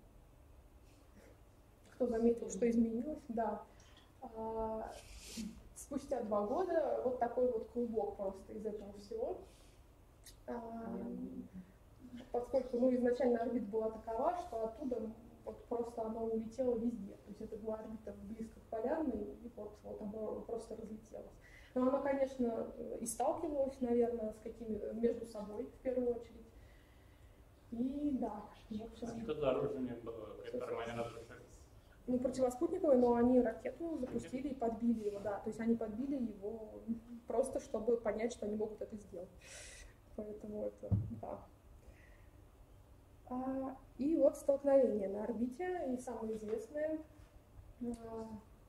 кто заметил, что изменилось? Да. А, спустя два года вот такой вот клубок просто из этого всего. А, поскольку ну, изначально орбита была такова, что оттуда вот просто оно улетело везде. То есть это была орбита близко к полярной, и вот, вот оно просто разлетелось. Но оно, конечно, и сталкивалось, наверное, с какими между собой в первую очередь. И да. А что за оружие было, которым они разрушались? Ну, противоспутниковые, но они ракету запустили и подбили его, да. То есть они подбили его просто, чтобы понять, что они могут это сделать. Поэтому это, да. А, и вот столкновение на орбите, и самое известное, а,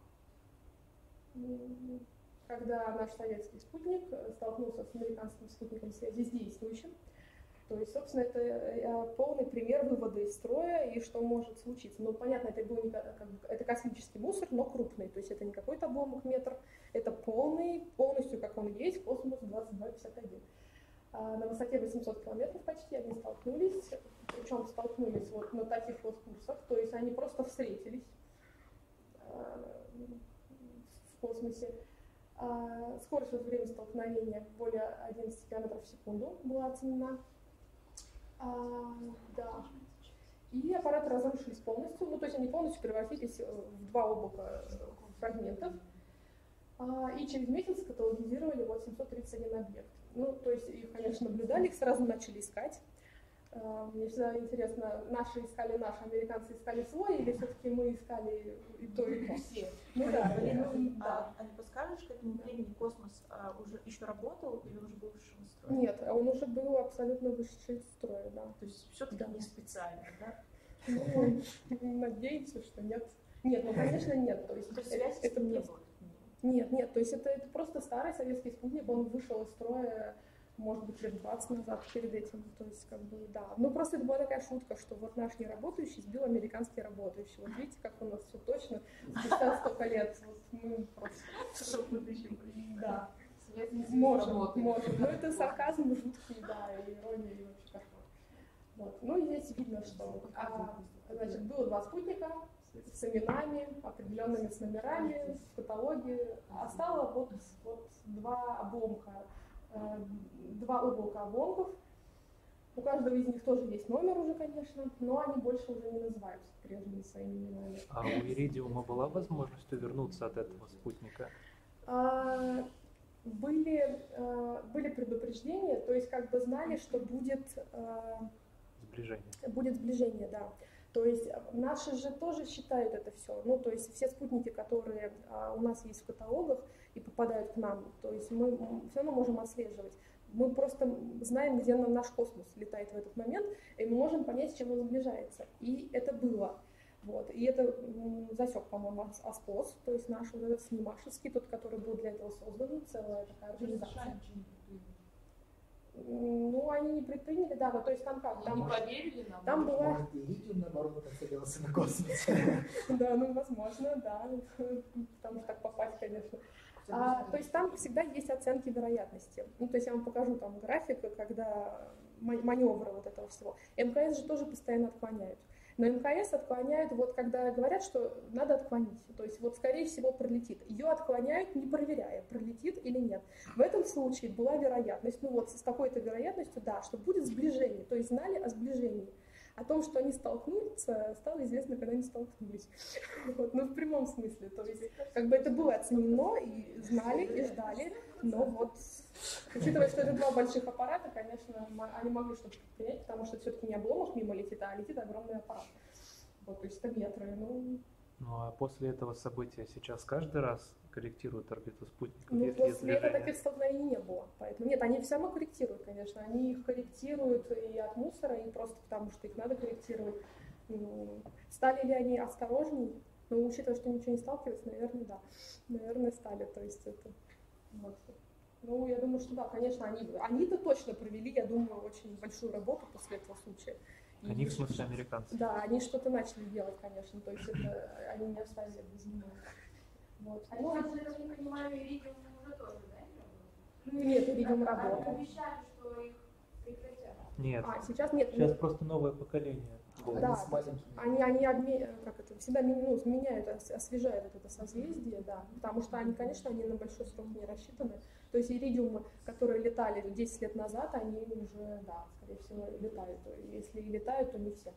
когда наш советский спутник столкнулся с американским спутником связи, действующим. То есть, собственно, это полный пример вывода из строя и что может случиться. Ну, понятно, это был не, как бы, это космический мусор, но крупный. То есть это не какой-то обломок метр, это полный, полностью, как он есть, космос двадцать два пятьдесят один. А на высоте восемьсот километров почти они столкнулись, причем столкнулись вот на таких вот курсах, то есть они просто встретились в космосе. А скорость во время столкновения более одиннадцати километров в секунду была оценена. А, да. И аппараты разрушились полностью, ну то есть они полностью превратились в два облака фрагментов. А, и через месяц каталогизировали вот семьсот тридцать один объект. Ну то есть их, конечно, наблюдали, их сразу начали искать. А, Мне всегда интересно, наши искали наш, американцы искали свой, или все-таки мы искали и то, и то? Все. Ну да, Блин, ну, да. а, а не подскажешь, к этому времени космос а, уже еще работал или уже был высшего строя? Нет, он уже был абсолютно высший из строя, да. То есть все-таки Да. не специально, да? Ну, надеемся, что нет. Нет, ну, конечно, нет. То есть, То есть это, связи с это ним не просто... было? Нет, нет, то есть это, это просто старый советский спутник, он вышел из строя, может быть, лет двадцать назад перед этим. То есть, как бы, да. Ну, просто это была такая шутка, что вот наш неработающий сбил американский работающий. Вот видите, как у нас все точно, спустя столько лет. Вот мы просто... Да. Связь не Можем, работает. можем. Но это сарказм жуткий, да, и ирония, и вообще кошмар. Вот. Ну и здесь видно, что а, значит, было два спутника с именами, определенными с номерами, в каталоге. А стало вот, вот два обломка, э, два облака обломков. У каждого из них тоже есть номер уже, конечно, но они больше уже не называются прежними своими именами. А у Иридиума была возможность увернуться от этого спутника? А, были, э, были предупреждения, то есть как бы знали, что будет, э, Сближение. будет сближение, да. То есть наши же тоже считают это все. Ну, то есть все спутники, которые а, у нас есть в каталогах и попадают к нам, то есть мы все равно можем отслеживать. Мы просто знаем, где наш космос летает в этот момент, и мы можем понять, с чем он сближается. И это было. Вот. И это м, засек, по-моему, Ас- Аспос, то есть наш вот этот снимашевский, тот, который был для этого создан, целая такая организация. М, Ну, они не предприняли, да, ну, то есть там как? Они Там, не поверили нам. там была... Может, Иридиум, наоборот, нацелился на космосе. Да, ну, возможно, да, потому что так попасть, конечно. А, то есть там всегда есть оценки вероятности. Ну, то есть я вам покажу там график, когда ма- маневры вот этого всего. МКС же тоже постоянно отклоняют. Но МКС отклоняют, вот когда говорят, что надо отклонить. То есть вот скорее всего пролетит. Ее отклоняют, не проверяя, пролетит или нет. В этом случае была вероятность, ну вот с такой-то вероятностью, да, что будет сближение. То есть знали о сближении. О том, что они столкнутся, стало известно, когда они столкнулись. Вот, ну, в прямом смысле. То есть, как бы это было оценено, и знали, и ждали. Но вот, учитывая, что это два больших аппарата, конечно, м- они могли что-то предпринять, потому что все-таки не обломок мимо летит, а летит огромный аппарат. Вот, то есть это метры. Ну, Ну а после этого события сейчас каждый раз корректируют орбиту спутников, ну если есть после этого движение? таких столкновений не было. Поэтому нет, они все равно корректируют, конечно. Они их корректируют и от мусора, и просто потому, что их надо корректировать. Ну, стали ли они осторожней? Ну, учитывая, что ничего не сталкивается, наверное, да. Наверное, стали. То есть это... Вот. Ну, я думаю, что да, конечно, они, они-то точно провели, я думаю, очень большую работу после этого случая. И- Они, в смысле, американцы. Да, они что-то начали делать, конечно, то есть это они не оставили без внимания. Вот. Они, Ну, я так не понимаю, Иридиум уже тоже, да, не работает? нет, видимо, Они работает. обещали, что их прекратят. Нет, А, сейчас нет. сейчас просто новое поколение. Они Да, с маленькими. Они, они обме... как это, всегда ми- ну, меняют, ос- освежают вот это созвездие, да, потому что они, конечно, они на большой срок не рассчитаны. То есть иридиумы, которые летали десять лет назад, они уже, да, скорее всего, летают. Если и летают, то не все.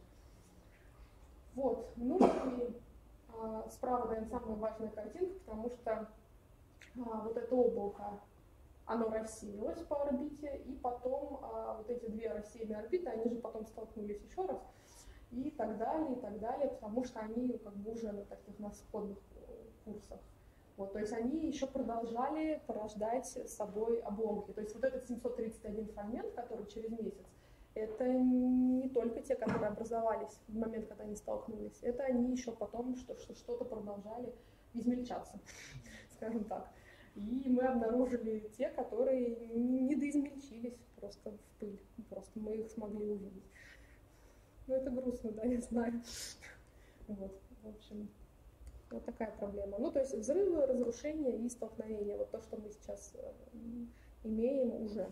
Вот, ну и а, справа, наверное, самая важная картинка, потому что а, вот это облако, оно рассеялось по орбите, и потом а, вот эти две рассеянные орбиты, они же потом столкнулись еще раз, и так далее, и так далее, потому что они как бы уже на таких на сходных э, курсах. Вот, то есть они еще продолжали порождать с собой обломки. То есть вот этот семьсот тридцать один фрагмент, который через месяц, это не только те, которые образовались в момент, когда они столкнулись, это они еще потом что- что- что-то продолжали измельчаться, скажем так. И мы обнаружили те, которые не доизмельчились просто в пыль, просто мы их смогли увидеть. Ну это грустно, да, я знаю. Вот, в общем, вот такая проблема. Ну то есть взрывы, разрушения и столкновения, вот то, что мы сейчас э, имеем уже.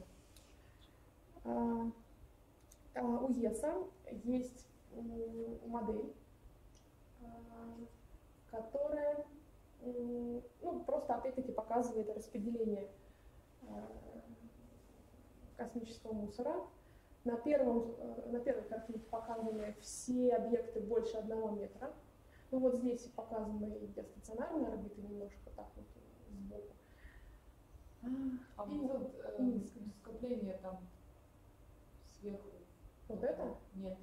А, а, у ЕСА есть м, модель, а, которая м, ну, просто опять-таки показывает распределение а, космического мусора. На, первом, э, на первой картинке показаны все объекты больше одного метра. Ну вот здесь показаны геостационарные орбиты немножко так вот сбоку. А И вот э, и- скопление там сверху. Вот это? Нет.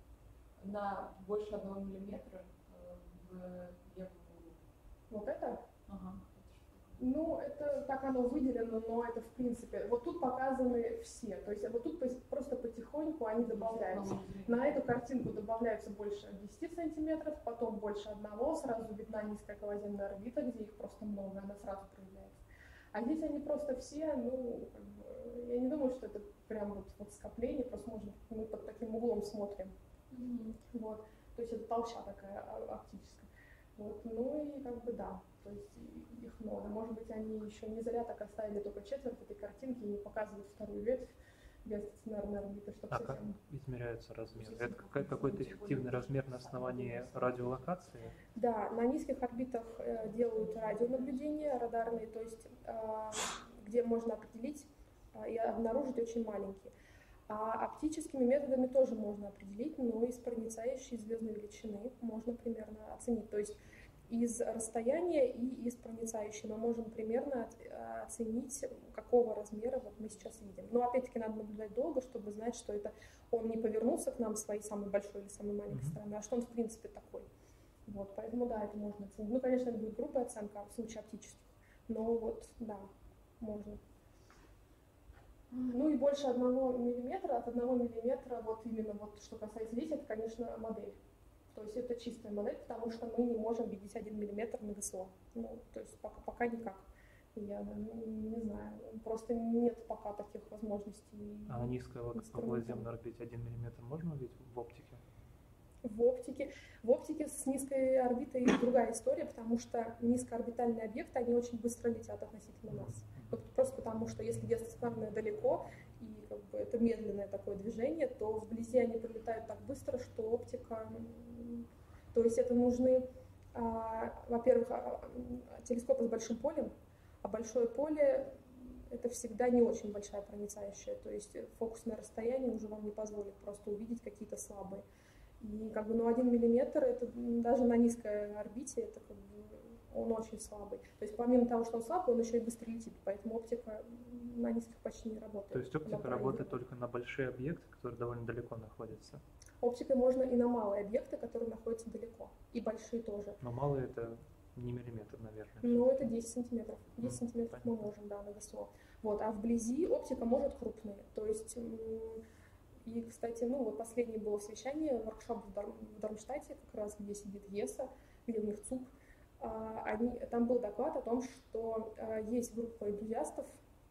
На больше одного миллиметра э, в левом углу. Вот это? Ага. Ну, это так оно выделено, но это в принципе. Вот тут показаны все. То есть вот тут пос- просто потихоньку они добавляются. На эту картинку добавляется больше десяти сантиметров, потом больше одного, сразу видна низкая околоземная орбита, где их просто много, она сразу проявляется. А здесь они просто все, ну, как бы, я не думаю, что это прям вот, вот скопление, просто может мы под таким углом смотрим. Mm-hmm. Вот. То есть это толща такая оптическая. Вот. Ну и как бы да, то есть их много. Может быть, они еще не зря так оставили только четверть этой картинки и не показывают вторую ветвь геостационарной орбиты, чтобы А совсем... как измеряются размеры? Это какой- какой-то эффективный размер на основании радиолокации? Да, на низких орбитах э, делают радионаблюдения радарные, то есть э, где можно определить э, и обнаружить очень маленькие. А оптическими методами тоже можно определить, но из проницающей звездной величины можно примерно оценить. То есть из расстояния и из проницающей мы можем примерно оценить, какого размера вот мы сейчас видим. Но опять-таки надо наблюдать долго, чтобы знать, что это он не повернулся к нам своей самой большой или самой маленькой Mm-hmm. стороны, а что он в принципе такой. Вот, поэтому да, это можно оценить. Ну, конечно, это будет грубая оценка в случае оптических, но вот, да, можно. Ну и больше одного миллиметра, от одного миллиметра, вот именно вот что касается здесь, это, конечно, модель. То есть это чистая модель, потому что мы не можем видеть один миллиметр на ГСО. Ну, то есть пока, пока никак. Я ну, не знаю, просто нет пока таких возможностей. А на низкой околоземной орбите один миллиметр можно увидеть в оптике? В оптике. В оптике с низкой орбитой другая история, потому что низкоорбитальные объекты, они очень быстро летят относительно нас. Вот просто потому, что если геостационарная далеко, и как бы это медленное такое движение, то вблизи они пролетают так быстро, что оптика... То есть это нужны, а, во-первых, а, телескопы с большим полем, а большое поле — это всегда не очень большая проницающая, то есть фокусное расстояние уже вам не позволит просто увидеть какие-то слабые. И как бы, ну, один миллиметр, это даже на низкой орбите, это как бы он очень слабый. То есть помимо того, что он слабый, он еще и быстро летит, поэтому оптика на низких почти не работает. То есть оптика работает только на большие объекты, которые довольно далеко находятся? Оптикой можно и на малые объекты, которые находятся далеко, и большие тоже. Но малые это не миллиметр, наверное. Ну, это десять сантиметров. десять Mm, сантиметров понятно. мы можем, да, на ГСО. Вот, а вблизи оптика может крупные. То есть, и, кстати, ну, вот последнее было совещание, воркшоп в, Дар- в Дармштадте, как раз где сидит ЕСА, где у них ЦУП. А, они, там был доклад о том, что а, есть группа энтузиастов,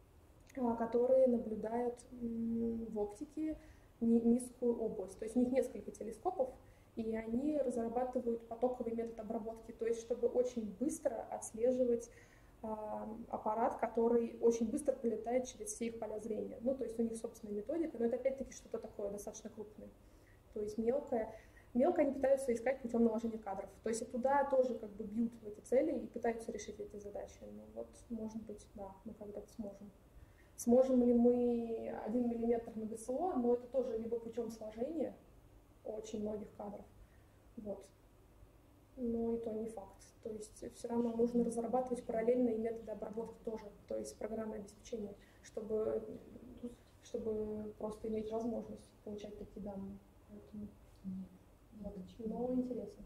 а, которые наблюдают м, в оптике ни- низкую область. То есть у них несколько телескопов, и они разрабатывают потоковый метод обработки, то есть чтобы очень быстро отслеживать а, аппарат, который очень быстро пролетает через все их поля зрения. Ну, то есть у них собственная методика, но это опять-таки что-то такое достаточно крупное. То есть мелкое. Мелко они пытаются искать путем наложения кадров. То есть и туда тоже как бы бьют в эти цели и пытаются решить эти задачи. Ну вот, может быть, да, мы когда-то сможем. Сможем ли мы один миллиметр на ГСО, но это тоже либо путем сложения очень многих кадров, вот. Но и то не факт. То есть все равно нужно разрабатывать параллельные методы обработки тоже, то есть программное обеспечение, чтобы, чтобы просто иметь возможность получать такие данные. Поэтому, вот. Но интересно.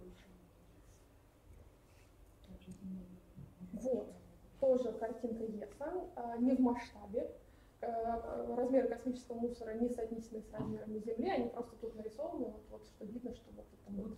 Вот. Тоже картинка ЕСА, а, не в масштабе. А, размеры космического мусора не соотнесены с размерами Земли, они просто тут нарисованы, вот, вот что видно, что вот это вот.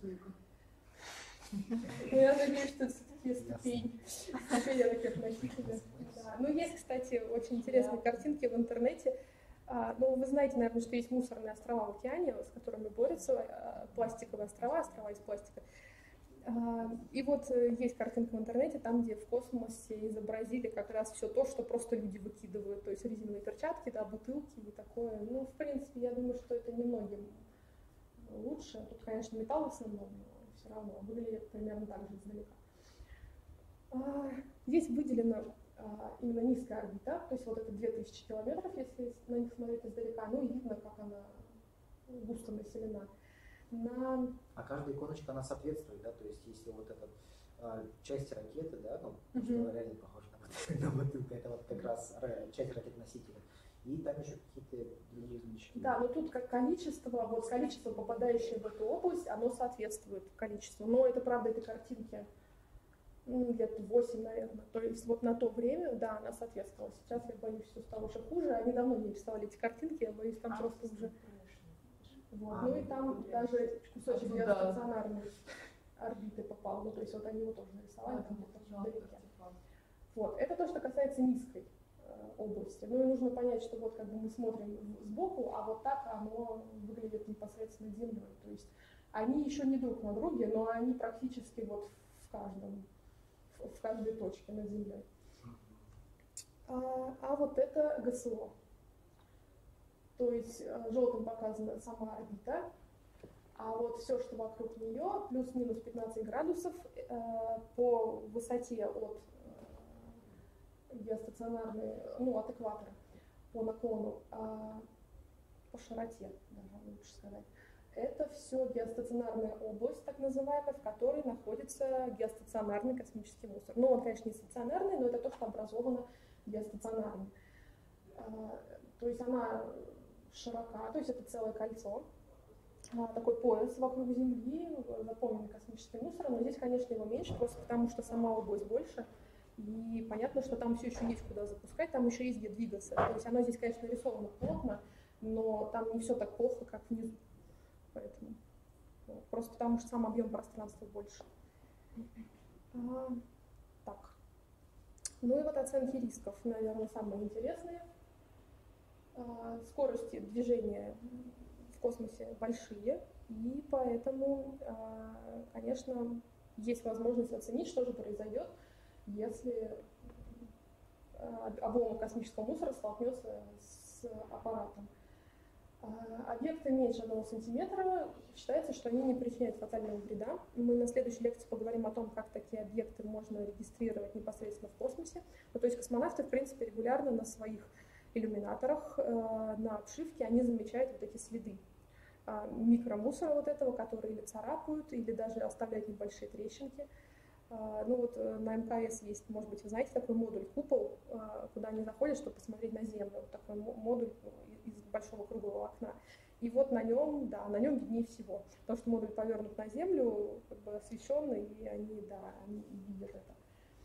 Ну, я надеюсь, что это все-таки ступень, ступень ракет-носителя. Да. Ну, есть, кстати, очень интересные картинки в интернете. А, ну, вы знаете, наверное, что есть мусорные острова в океане, с которыми борются, а, пластиковые острова, острова из пластика. А, и вот есть картинка в интернете, там, где в космосе изобразили как раз все то, что просто люди выкидывают, то есть резиновые перчатки, да, бутылки и такое. Ну, в принципе, я думаю, что это немногим лучше. Тут, конечно, металл в основном, но все равно выглядит примерно так же издалека. А, здесь выделена а, именно низкая орбита, то есть вот это две тысячи километров, если на них смотреть издалека, ну и видно, как она густо населена. На... А каждая иконочка, она соответствует, да, то есть если вот эта э, часть ракеты, да, ну, Мгм. что реально похоже на, на бутылку, это вот как раз ра- часть ракет-носителя. И там еще какие-то другие значки. Да, но тут как количество, вот количество, попадающее в эту область, оно соответствует количеству. Но это, правда, этой картинки ну, лет восемь, наверное. То есть вот на то время, да, она соответствовала. Сейчас я боюсь, все стало уже хуже. Они давно не рисовали эти картинки, я боюсь, там А, просто уже... Вот. А, Ну и там даже кусочек ну да. геостационарной орбиты попал. Ну, то есть вот они его тоже нарисовали, там где-то вдалеке. Вот. Это то, что касается низкой э, области. Ну и нужно понять, что вот как бы мы смотрим сбоку, а вот так оно выглядит непосредственно Землей. То есть они еще не друг на друге, но они практически вот в каждом, в, в каждой точке над Землей. А, а вот это ГСО. То есть э, желтым показана сама орбита, а вот все, что вокруг нее, плюс-минус пятнадцать градусов э, по высоте от геостационарной, ну, от экватора по наклону, а по широте, даже лучше сказать. Это все геостационарная область, так называемая, в которой находится геостационарный космический мусор. Ну, он, конечно, не стационарный, но это то, что образовано геостационарным. А, то есть она широка, то есть это целое кольцо, а, такой пояс вокруг Земли, заполненный космическим мусором, но здесь, конечно, его меньше, просто потому что сама область больше. И понятно, что там все еще есть куда запускать, там еще есть где двигаться. То есть оно здесь, конечно, нарисовано плотно, но там не все так плохо, как внизу. Поэтому вот, просто потому что сам объем пространства больше. А, так. Ну и вот оценки рисков, наверное, самые интересные. А, скорости движения в космосе большие, и поэтому, а, конечно, есть возможность оценить, что же произойдет, если обломок космического мусора столкнется с аппаратом. Объекты меньше одного сантиметра, считается, что они не причиняют фатального вреда. Мы на следующей лекции поговорим о том, как такие объекты можно регистрировать непосредственно в космосе. Ну, то есть космонавты, в принципе, регулярно на своих иллюминаторах, на обшивке, они замечают вот эти следы микромусора вот этого, которые или царапают, или даже оставляют небольшие трещинки. Ну вот на эм ка эс есть, может быть, вы знаете, такой модуль купол, куда они заходят, чтобы посмотреть на Землю. Вот такой модуль из большого круглого окна. И вот на нем, да, на нем виднее всего. Потому что модуль повернут на Землю, как бы освещенный, и они, да, они видят это.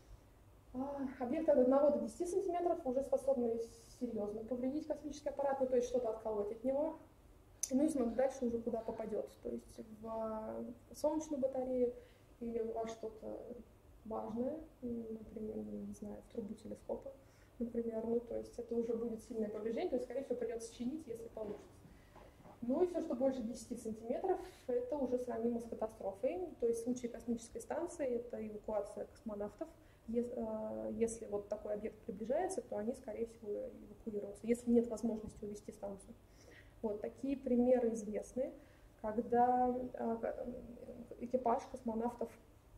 А, объекты от одного до десяти сантиметров уже способны серьезно повредить космический аппарат, ну то есть что-то отколоть от него. Ну и смотрим дальше уже куда попадет. То есть в солнечную батарею, или во что-то важное, например, не знаю, в трубу телескопа, например, ну, то есть это уже будет сильное повреждение, то есть, скорее всего, придется чинить, если получится. Ну и все, что больше десяти сантиметров, это уже сравнимо с катастрофой, то есть в случае космической станции это эвакуация космонавтов. Если вот такой объект приближается, то они, скорее всего, эвакуируются, если нет возможности увести станцию. Вот такие примеры известны, когда экипаж космонавтов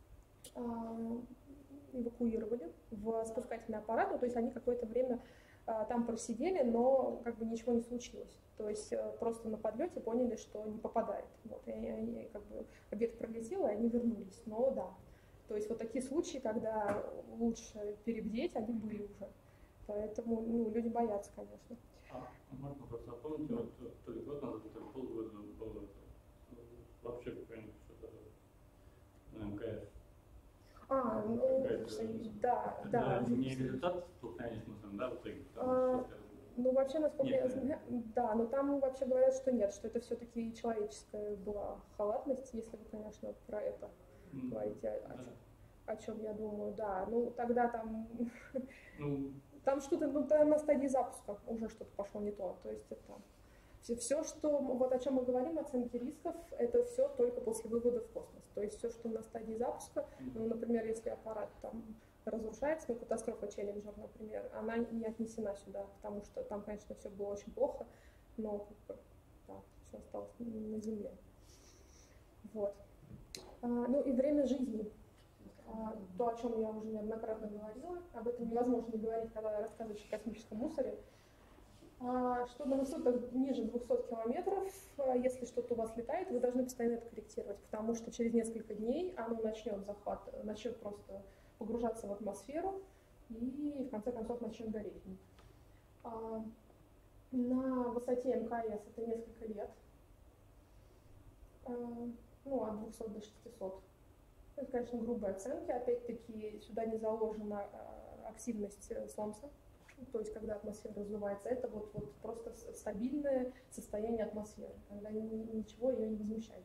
эвакуировали в спускательный аппарат, ну, то есть они какое-то время там просидели, но как бы ничего не случилось. То есть просто на подлете поняли, что не попадает. Вот, и они, как бы, объект пролетел, и они вернулись. Но да. То есть вот такие случаи, когда лучше перебдеть, они были уже. Поэтому ну, люди боятся, конечно. А можно просто помните, вот то ли год назад, то ли полгода было вообще какое-нибудь что-то на эм ка эс. А, ну, да, это да. не результат столкновения с мусором, да, в итоге? А, ну, вообще, насколько нет, я знаю, да, но там вообще говорят, что нет, что это все-таки человеческая была халатность, если вы, конечно, про это mm, говорите, о, да. о, о чем я думаю, да. Ну, тогда там, ну, там что-то, ну, там на стадии запуска уже что-то пошло не то, то есть это... Все, все, что, вот о чем мы говорим, оценки рисков, это все только после вывода в космос. То есть все, что на стадии запуска, ну, например, если аппарат там разрушается, ну, катастрофа Челленджер, например, она не отнесена сюда, потому что там, конечно, все было очень плохо, но как бы, да, все осталось на Земле. Вот. А, ну и время жизни. А, то, о чем я уже неоднократно говорила, об этом невозможно не говорить, когда рассказываешь о космическом мусоре. Что на высотах ниже двухсот километров, если что-то у вас летает, вы должны постоянно это корректировать, потому что через несколько дней оно начнет захват, начнет просто погружаться в атмосферу и в конце концов начнет гореть. На высоте МКС это несколько лет, ну, от двухсот до шестисот. Это, конечно, грубые оценки. Опять-таки, сюда не заложена активность Солнца, то есть когда атмосфера раздувается. Это вот, вот просто стабильное состояние атмосферы, когда ничего ее не возмущает.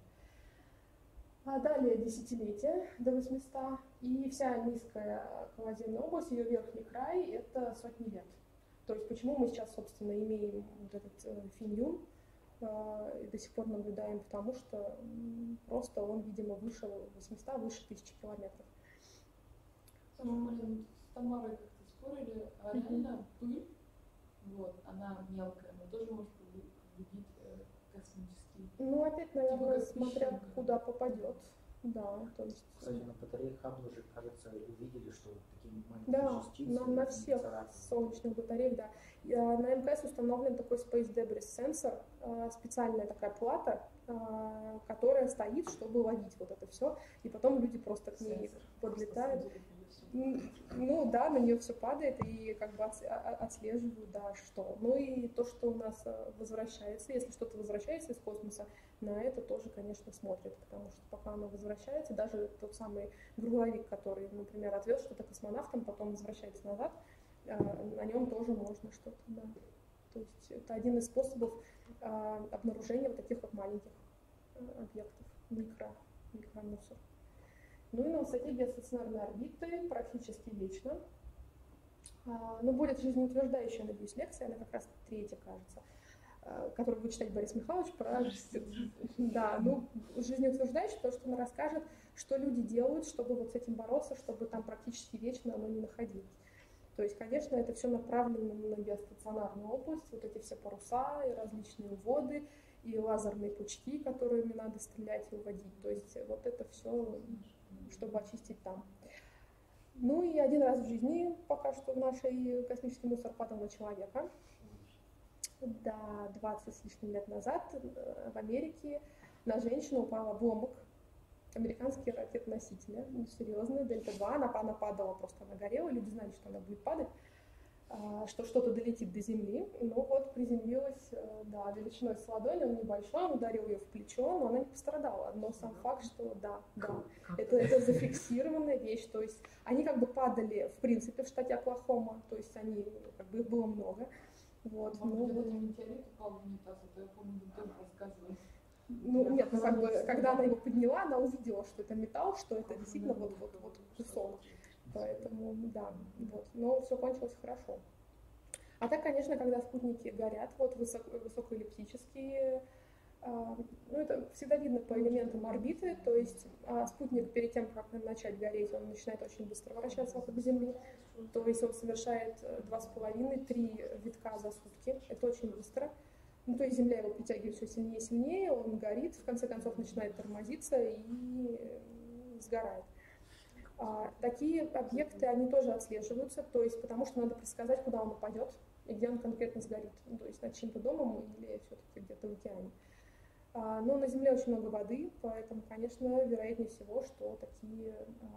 А далее десятилетия до восьмисот, и вся низкая околоземная область, ее верхний край, это сотни лет. То есть почему мы сейчас, собственно, имеем вот этот э, финьюн э, и до сих пор наблюдаем, потому что м, просто он, видимо, выше восьмисот, выше тысячи километров. Слушай, Полин, с Тамарой как-то спорили, а реально пыль, вот, она мелкая, но тоже может повредить э, космический. Ну, опять, наверное, Типа смотря песчинка. куда попадет. Да, то есть... Кстати, на батарее Хаббл же, кажется, увидели, что вот такие маленькие Да, частицы. на, на они всех царапают. солнечных батареях, да. И, а, на МКС установлен такой Space Debris Sensor, а, специальная такая плата, а, которая стоит, чтобы ловить вот это все, и потом люди просто к ней Сенсор. подлетают. Просто садили всё. М, Ну да, на нее все падает, и как бы отс- а- а- отслеживают, да, что. Ну и то, что у нас а, возвращается, если что-то возвращается из космоса, на это тоже, конечно, смотрят, потому что пока оно возвращается, даже тот самый грузовик, который, например, отвез что-то космонавтам, потом возвращается назад, а, на нем тоже можно что-то, да. То есть это один из способов а, обнаружения вот таких вот маленьких а, объектов, микро, микромусор. Ну и на высоте геостационарной орбиты практически вечно. А, но будет жизнеутверждающая, надеюсь, лекция, она как раз третья, кажется, а, которую будет читать Борис Михайлович про... Да, ну, жизнеутверждающая, потому что она расскажет, что люди делают, чтобы вот с этим бороться, чтобы там практически вечно оно не находилось. То есть, конечно, это все направлено на геостационарную область, вот эти все паруса и различные уводы, и лазерные пучки, которыми надо стрелять и уводить. То есть вот это все, чтобы очистить там. Ну и один раз в жизни пока что в нашей космический мусор падал на человека. Да, двадцать с лишним лет назад э, в Америке на женщину упал обломок американские ракеты-носители. Ну, серьезно, Дельта два, она, она падала, просто она горела, люди знали, что она будет падать, а, что что-то долетит до земли. Ну вот, приземлилась, э, да, величиной с ладони, он небольшой, он ударил ее в плечо, но она не пострадала. Но сам факт, что да, да, это, это зафиксированная вещь, то есть они как бы падали, в принципе, в штате Оклахома, то есть они, как бы их было много. Вот, Может, ну, где-то вот. не метеорит упал в унитаз, а то я помню, вы тоже рассказывали. Ну, нет, ну как бы, когда она его подняла, она увидела, что это металл, что это действительно вот, вот, вот кусок. Поэтому, да, вот. Но все кончилось хорошо. А так, конечно, когда спутники горят, вот высоко, высокоэллиптические, а, ну, это всегда видно по элементам орбиты, то есть а, спутник перед тем, как начать гореть, он начинает очень быстро вращаться вокруг Земли, то есть он совершает два с половиной — три витка за сутки, это очень быстро. Ну, то есть Земля его притягивает все сильнее и сильнее, он горит, в конце концов начинает тормозиться и сгорает. А, такие объекты, они тоже отслеживаются, то есть потому что надо предсказать, куда он упадет и где он конкретно сгорит, ну, то есть над чьим-то домом или все-таки где-то в океане. А, но на Земле очень много воды, поэтому, конечно, вероятнее всего, что такие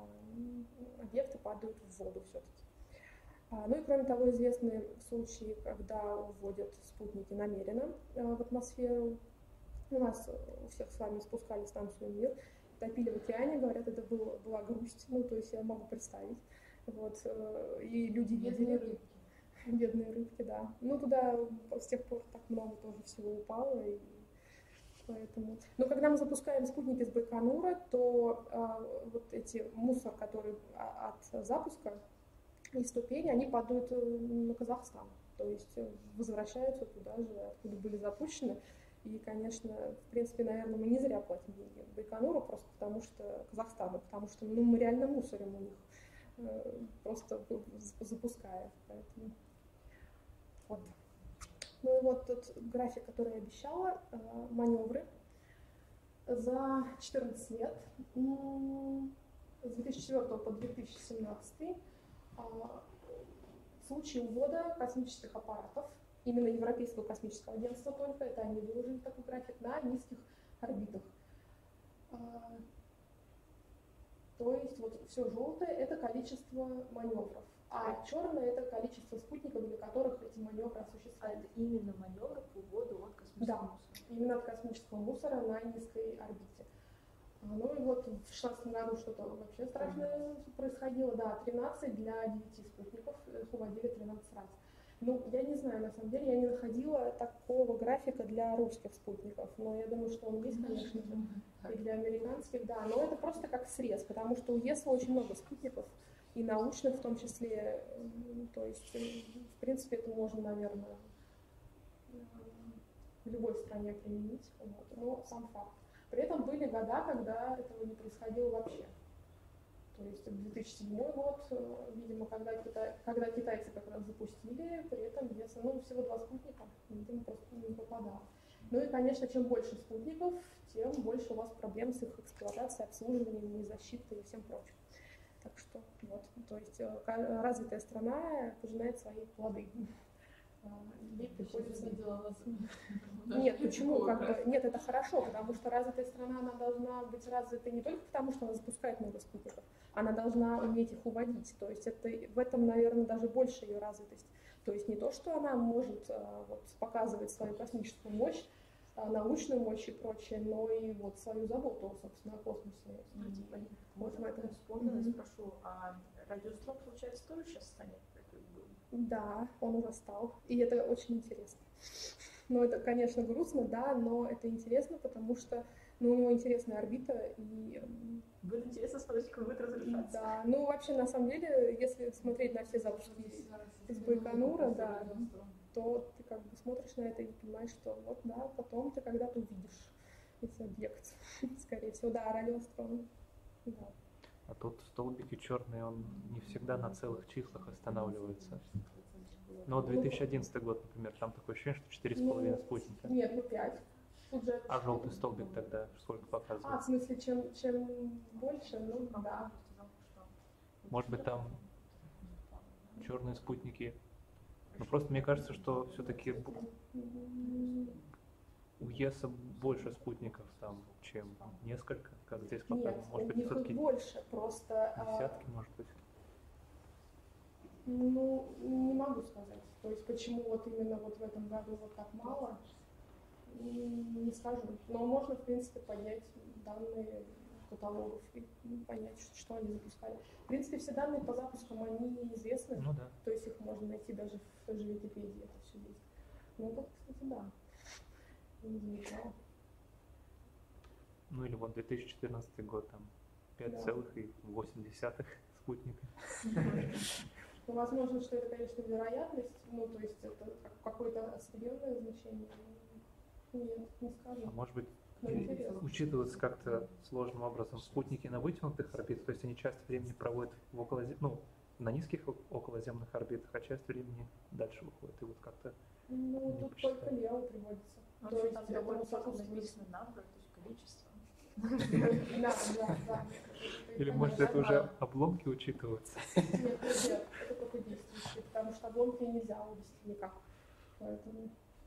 а, объекты падают в воду все-таки. Ну и кроме того, известны случаи, когда уводят спутники намеренно в атмосферу. У нас у всех с вами спускали станцию «Мир», топили в океане, говорят, это было, была грусть, ну то есть я могу представить. Вот, и люди Бедные видели... рыбки. Бедные рыбки, да. Ну туда с тех пор так много тоже всего упало, и поэтому... Но когда мы запускаем спутники с Байконура, то а, вот эти мусор, который от запуска, и ступени, они падают на Казахстан, то есть возвращаются туда же, откуда были запущены. И, конечно, в принципе, наверное, мы не зря платим деньги Байконуру, просто потому что Казахстану, потому что ну, мы реально мусорим у них, просто запуская. Поэтому. Вот. Ну и вот тот график, который я обещала, маневры за четырнадцать лет, с две тысячи четвёртого по две тысячи семнадцатый. Случаи увода космических аппаратов, именно Европейского космического агентства только, это они выложили такой график, на низких орбитах. То есть вот все желтое — это количество маневров. А черное это количество спутников, для которых эти маневры А осуществляются. это именно маневры по уводу от космического Да. мусора. Именно от космического мусора на низкой орбите. А, Ну и вот в шестнадцатом году что-то вообще страшное происходило. Да, тринадцать для девяти спутников, их уводили тринадцать раз. Ну, я не знаю, на самом деле, я не находила такого графика для русских спутников, но я думаю, что он есть, конечно же, и для американских, да, но это просто как срез, потому что у ЕСА очень много спутников, и научных в том числе, м, то есть, м, в принципе, это можно, наверное, в любой стране применить, вот, но сам факт. При этом были года, когда этого не происходило вообще. То есть две тысячи седьмой год, э, видимо, когда, китай, когда китайцы как раз запустили, при этом ЕСА, ну, всего два спутника, видимо, просто не попадало. Ну и, конечно, чем больше спутников, тем больше у вас проблем с их эксплуатацией, обслуживанием и защитой и всем прочим. Так что вот, то есть э, ка- развитая страна пожинает свои плоды. А, Ей приходится... Нет, почему? Как бы, нет, это хорошо, потому что развитая страна, она должна быть развитой не только потому, что она запускает много спутников, она должна уметь их уводить. То есть это, в этом, наверное, даже больше ее развитость. То есть не то, что она может а, вот, показывать свою космическую мощь, а, научную мощь и прочее, но и вот свою заботу, собственно, о космосе. И вот в этом. Вспомнила, Мгм. спрошу, а радиостром, получается, тоже сейчас станет такой был? Да, он уже стал. И это очень интересно. Но это, конечно, грустно, да, но это интересно, потому что ну, у него интересная орбита. И, м, Будет интересно смотреть, как будет разрешаться. да, ну вообще, на самом деле, если смотреть на все запуски из Байконура, да, то ты как бы смотришь на это и понимаешь, что вот, да, потом ты когда-то увидишь этот объект, скорее всего, да, радиоастрон. Да. А тут столбики черные, он не всегда на целых числах останавливается. Но вот две тысячи одиннадцатый год, например, там такое ощущение, что четыре с половиной Ну, спутника. Нет, ну пять. Тут же А желтый столбик тогда сколько А, показывает? в смысле, чем, чем больше, ну да. Может быть, там черные спутники. Но просто мне кажется, что все-таки М, у ЕСа больше спутников там, чем несколько, как здесь Нет, показано. Может у быть, них все-таки их больше, просто, а, десятки, может быть. ну, не могу сказать. То есть, почему вот именно вот в этом году вот так мало, м, не скажу. Но можно, в принципе, поднять данные каталогов и м, понять, ш- что они запускали. В принципе, все данные по запускам, они известны. Ну да. То есть их можно найти даже в той же Википедии, это все есть. Ну, вот, кстати, да. Не замечала. Ну или вот две тысячи четырнадцатый год, там пять целых восемь десятых спутника. Ну, возможно, что это, конечно, вероятность, ну, то есть это как- какое-то определенное значение. Нет, не скажу. А может быть, Ну, и- интересно. учитываются как-то сложным образом спутники на вытянутых орбитах, то есть они часть времени проводят в околозе... ну, на низких о- околоземных орбитах, а часть времени дальше выходит. И вот как-то Ну, не тут посчитали. только лево приводится. Ну, То в общем, есть там это довольно высоко четко связано. написано number, то есть количество. Да, да, да. Или может это уже обломки учитываются? Нет, нет, нет, это только действующие, потому что обломки нельзя вывести никак. Поэтому...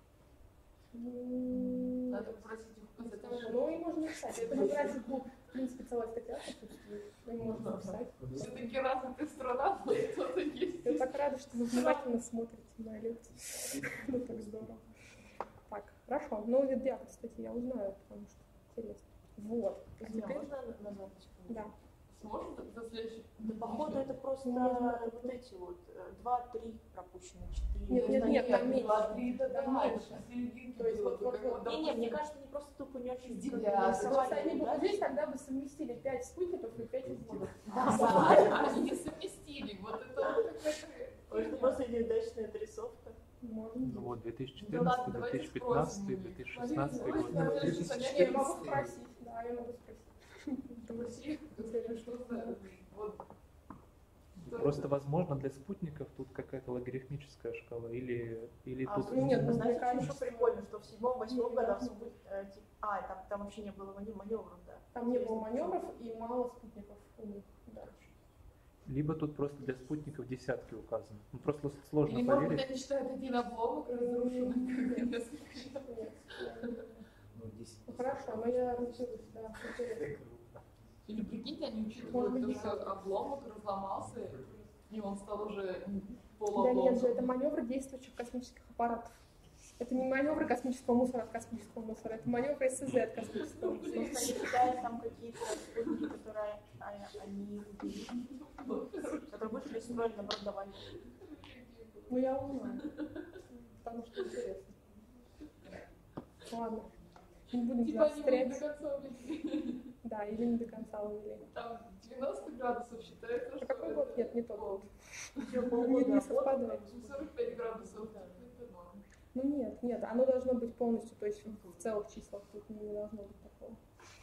м, Надо попросить их не указать скажу. ошибку. Ну и можно написать. Это на графику, в принципе, целая статья существует. И можно написать. Все-таки развитая страна, но кто-то есть. Я так рада, что вы внимательно смотрите мои лекции. Ну, так здорово. Так, хорошо. Ну, вид диагноз, кстати, я узнаю, потому что интересно. Вот. А Теперь- меня можно назвать? Да. Сможем за следующий? Да, походу, это просто Можно. вот эти вот э, два-три пропущенные, четыре. Нет, нет, нет, там меньше. Два-три, да, Там дальше. меньше. Серединки То есть было вот- бы, вот- как вот. вот, Не, не, допустим, мне кажется, они просто тупо не очень С как бы девятки. рисовали, Просто они бы да? здесь тогда бы совместили пять спутников и пять уводов. Да, они не совместили. Вот это вот какая-то... Может, просто неудачная отрисовка. Можно. Ну вот две тысячи Ну ладно, четырнадцатый, две давайте тысячи пятнадцатый, спросим. две тысячи шестнадцатый Смотрите, год. давайте две дальше тысячи занятия Не, я могу быстрее. спросить. Да, я могу спросить. Спроси, скажи, что за... Вот. Просто, возможно, для спутников тут какая-то логарифмическая шкала или, или А, тут... слушайте, нет, вы ну, знаете, мне что еще кажется, прикольно, что в седьмом-восьмом нет, годах не спут- э, тип- А, там, там вообще не было мане- маневров, да. Там не было маневров и мало спутников у них. Да. Либо тут просто для спутников десятки указаны. Ну, просто сложно Или, может быть, поверить. они считают один обломок разрушенным, как бы несколько человек. Нет, я не знаю. Ну, десять. Ну, хорошо, но я разберусь, да, интересно. Или, прикиньте, они Может учитывают быть, то, десятки. что обломок разломался и он стал уже Да полуобломком. нет же, это маневры действующих космических аппаратов. Это не маневры космического мусора от космического мусора, это маневры СЗ от космического Просто мусора. они считают там какие-то спутники, которые а, они которые больше пристроили на образование. Ну я узнаю, потому что интересно. Ладно, не будем Типа они были до заострять. конца увидели. Да, или не до конца увели. Там девяносто градусов считается, А что какой год? Нет, не тот год. Еще Не, полгода не работы, совпадает. сорок пять градусов. Это норм. Ну нет, нет, оно должно быть полностью, то есть в целых числах, тут не должно быть такого.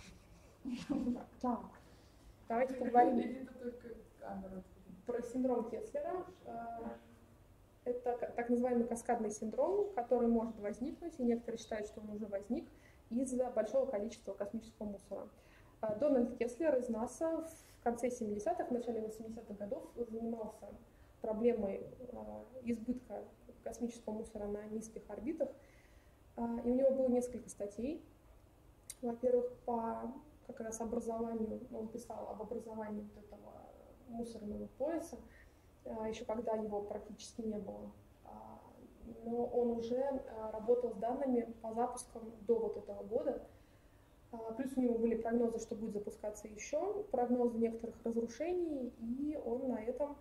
Так, давайте поговорим Или это только камера. про синдром Кеслера. Э, Это к- так называемый каскадный синдром, который может возникнуть, и некоторые считают, что он уже возник, из-за большого количества космического мусора. Э, Дональд Кеслер из НАСА в конце семидесятых, в начале восьмидесятых годов занимался проблемой э, избытка космического мусора на низких орбитах. Э, И у него было несколько статей. Во-первых, по как раз образованию, он писал об образовании вот этого мусорного пояса, а, еще когда его практически не было. А, Но он уже а, работал с данными по запускам до вот этого года. А, Плюс у него были прогнозы, что будет запускаться еще, прогнозы некоторых разрушений, и он на этом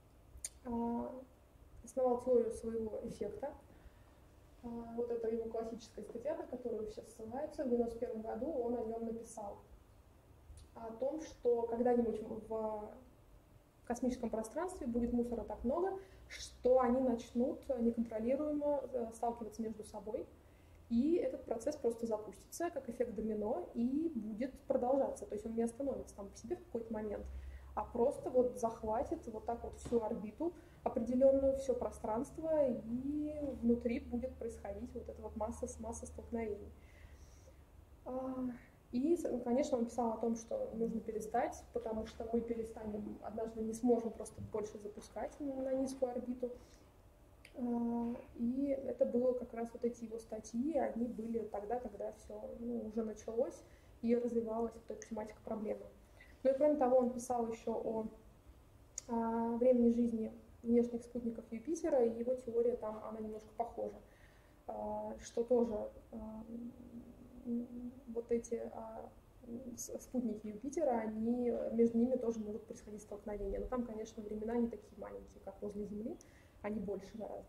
а, основал теорию своего эффекта. А, Вот это его классическая статья, на которую все ссылаются. В девяносто первом году он о нем написал. О том, что когда-нибудь в космическом пространстве будет мусора так много, что они начнут неконтролируемо э, сталкиваться между собой, и этот процесс просто запустится как эффект домино и будет продолжаться. То есть он не остановится там по себе в какой-то момент, а просто вот захватит вот так вот всю орбиту определенную, все пространство, и внутри будет происходить вот эта вот масса, масса столкновений. А, И, конечно, он писал о том, что нужно перестать, потому что мы перестанем, однажды не сможем просто больше запускать на низкую орбиту. А, И это было как раз вот эти его статьи, они были тогда, когда все ну, уже началось и развивалась вот эта тематика проблемы. Ну и кроме того, он писал еще о, о времени жизни внешних спутников Юпитера, и его теория там, она немножко похожа, А, что тоже а, вот эти а, с- спутники Юпитера, они, между ними тоже могут происходить столкновения. Но там, конечно, времена не такие маленькие, как возле Земли, они больше гораздо.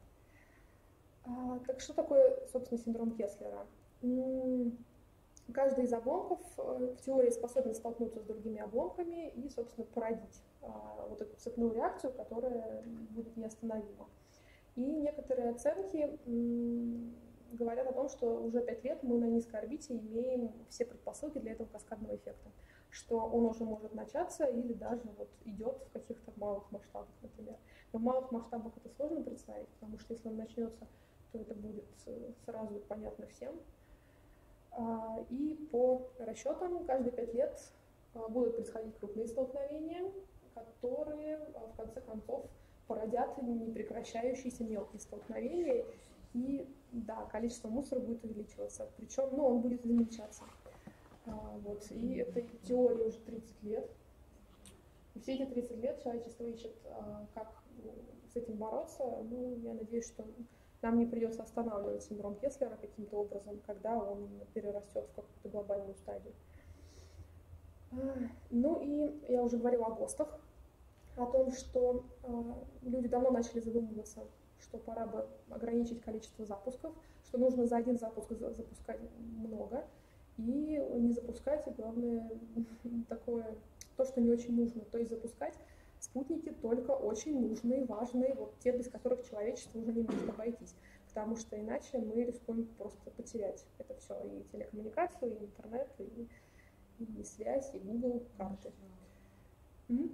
А, так что такое, собственно, синдром Кеслера? М, Каждый из обломков э, в теории способен столкнуться с другими обломками и, собственно, породить а, вот эту цепную реакцию, которая будет неостановима. И некоторые оценки м, говорят о том, что уже пять лет мы на низкой орбите имеем все предпосылки для этого каскадного эффекта, что он уже может начаться или даже вот идет в каких-то малых масштабах, например. Но в малых масштабах это сложно представить, потому что если он начнется, то это будет э, сразу понятно всем. А, И по расчетам каждые пять лет а, будут происходить крупные столкновения, которые а, в конце концов породят непрекращающиеся мелкие столкновения, и да, количество мусора будет увеличиваться, причем ну, он будет замечаться. А, Вот. И этой теории уже тридцать лет. И все эти тридцать лет человечество ищет, а, как ну, с этим бороться. Ну, я надеюсь, что нам не придется останавливать синдром Кеслера каким-то образом, когда он перерастет в какую-то глобальную стадию. А, Ну и я уже говорила о ГОСТах, о том, что э, люди давно начали задумываться, что пора бы ограничить количество запусков, что нужно за один запуск за- запускать много, и не запускать, и главное, такое, то, что не очень нужно, то есть запускать спутники только очень нужные, важные, вот те, без которых человечество уже не может обойтись, потому что иначе мы рискуем просто потерять это все, и телекоммуникацию, и интернет, и, и связь, и Google, карты. М?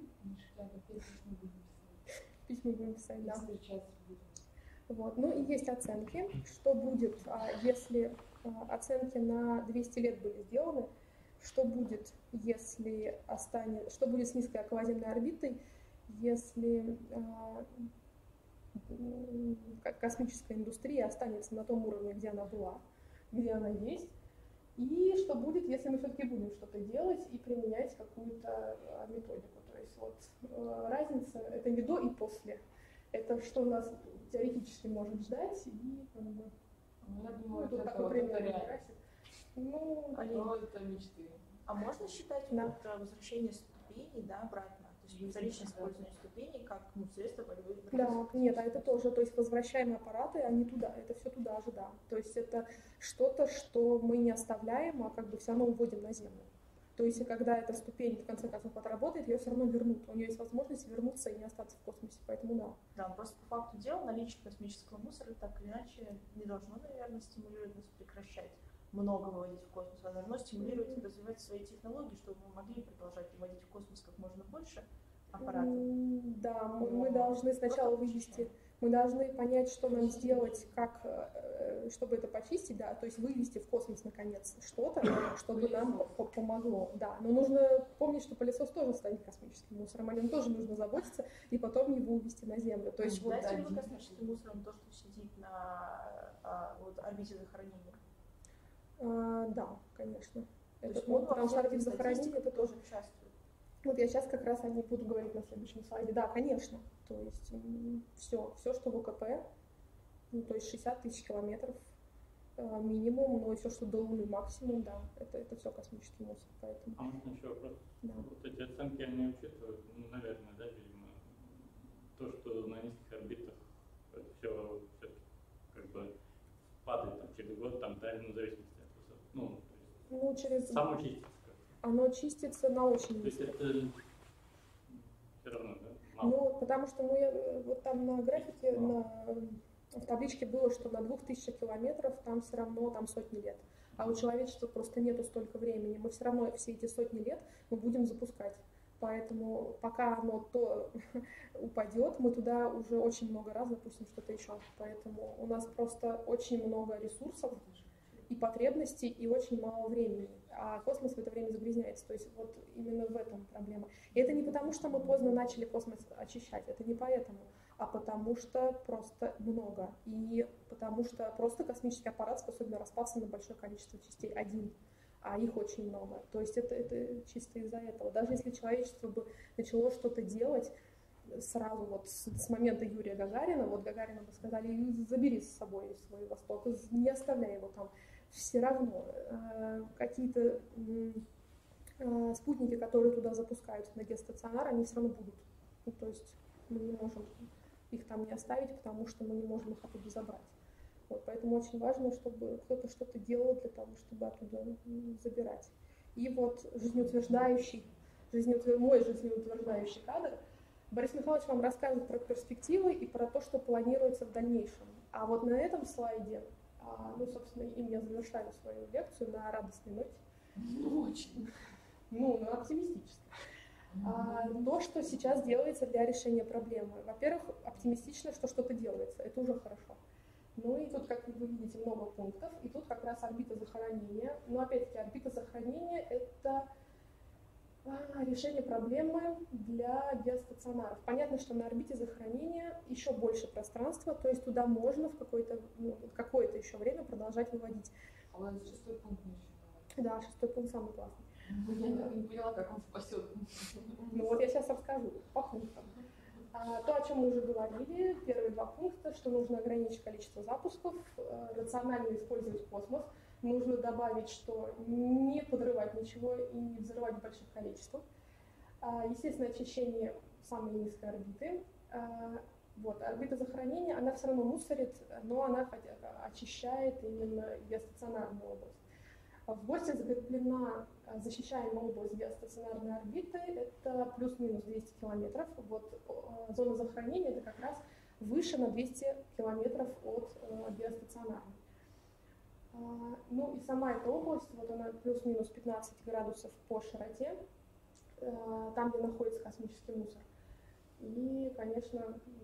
Письма будем писать, да. Вот. Ну и есть оценки, что будет, а, если а, оценки на двести лет были сделаны, что будет, если останет, что будет с низкой околоземной орбитой, если а, м, ко- космическая индустрия останется на том уровне, где она была, где она есть, и что будет, если мы все-таки будем что-то делать и применять какую-то а, методику. То есть вот э, разница, это не до и после. Это что нас теоретически может ждать, и как бы, Ну, я ну, думаю, тут это такой вот пример это реально. красит. Ну, А то это мечты. А можно считать Да. вот это возвращение ступеней, да, обратно? То есть вторичное использование ступеней как ну, средство борьбы с да, нет, а это тоже, то есть возвращаемые аппараты, они туда, это все туда же, да. То есть это что-то, что мы не оставляем, а как бы все равно уводим на Землю. То есть и когда эта ступень в конце концов отработает, ее все равно вернут. У нее есть возможность вернуться и не остаться в космосе, поэтому да. Да, просто по факту дела наличие космического мусора так или иначе не должно, наверное, стимулировать нас прекращать много выводить в космос, а должно стимулировать и развивать свои технологии, чтобы мы могли продолжать выводить в космос как можно больше аппаратов. М, Да, мы, мы Но должны сначала просто вывести, мы должны понять, что нам сделать, как, э, чтобы это почистить, да, то есть вывести в космос наконец что-то, чтобы нам по- помогло, да. Но нужно помнить, что пылесос тоже станет космическим мусором, о нем тоже нужно заботиться и потом его увезти на Землю. То есть вот Считаете ли вы один. космическим мусором то, что сидит на а, вот, орбите захоронения? А, да, конечно. То Это, есть ну, он во потому что всех орбит этих захоронения статистиках это тоже. тоже участвует. Вот я сейчас как раз о ней буду говорить на следующем слайде. Да, конечно. То есть все, все, что в ОКП, ну, то есть шестьдесят тысяч километров э, минимум, но и все, что до Луны максимум, да, это, это все космический мусор. Поэтому, А можно еще вопрос? да. Вот эти оценки, они учитывают, ну, наверное, да, видимо, то, что на низких орбитах это все все-таки как бы падает там, через год, там, да, ну, в зависимости от высоты. Ну, то есть Ну, через... само чистится. Оно чистится на очень То есть низких. это все равно, да? Мало. Ну, потому что ну, я, вот там на графике, на, в табличке было, что на двух тысячах километров там все равно там сотни лет. А у человечества просто нету столько времени. Мы все равно все эти сотни лет мы будем запускать. Поэтому пока оно то упадет, мы туда уже очень много раз запустим что-то еще. Поэтому у нас просто очень много ресурсов и потребностей, и очень мало времени. А космос в это время загрязняется. То есть вот именно в этом проблема. И это не потому, что мы поздно начали космос очищать, это не поэтому, а потому что просто много. И потому что просто космический аппарат способен распаться на большое количество частей один, а их очень много. То есть это, это чисто из-за этого. Даже если человечество бы начало что-то делать сразу вот с, с момента Юрия Гагарина, вот Гагарина бы сказали, забери с собой свой Восток, не оставляй его там. Все равно э, какие-то э, спутники, которые туда запускают на геостационар, они все равно будут. Ну, то есть мы не можем их там не оставить, потому что мы не можем их оттуда забрать. Вот, поэтому очень важно, чтобы кто-то что-то делал для того, чтобы оттуда забирать. И вот жизнеутверждающий, жизнеутвер... мой жизнеутверждающий кадр, Борис Михайлович вам расскажет про перспективы и про то, что планируется в дальнейшем. А вот на этом слайде, ну, собственно, им я завершаю свою лекцию на радостной ноте. Ну, очень. Ну, на оптимистической. А, то, что сейчас делается для решения проблемы. Во-первых, оптимистично, что что-то делается. Это уже хорошо. Ну и тут, как вы видите, много пунктов. И тут как раз орбита захоронения. Но опять-таки, орбита захоронения — это а, решение проблемы для геостационаров. Понятно, что на орбите захоронения еще больше пространства, то есть туда можно в какое-то, ну, какое-то еще время продолжать выводить. А у вас шестой пункт не еще. Да, шестой пункт самый классный. Я не поняла, как он спасет. Ну вот я сейчас расскажу по пунктам. А, то, о чем мы уже говорили, первые два пункта, что нужно ограничить количество запусков, э, рационально использовать космос, нужно добавить, что не подрывать ничего и не взрывать в больших количествах. А, естественно, очищение самой низкой орбиты. А, вот, орбита захоронения, она все равно мусорит, но она очищает именно геостационарную область. В ГОСТе закреплена защищаемая область геостационарной орбиты, это плюс-минус двести километров. Вот зона захоронения это как раз выше на двести километров от геостационарной. Ну и сама эта область, вот она плюс-минус пятнадцать градусов по широте, там, где находится космический мусор. И, конечно,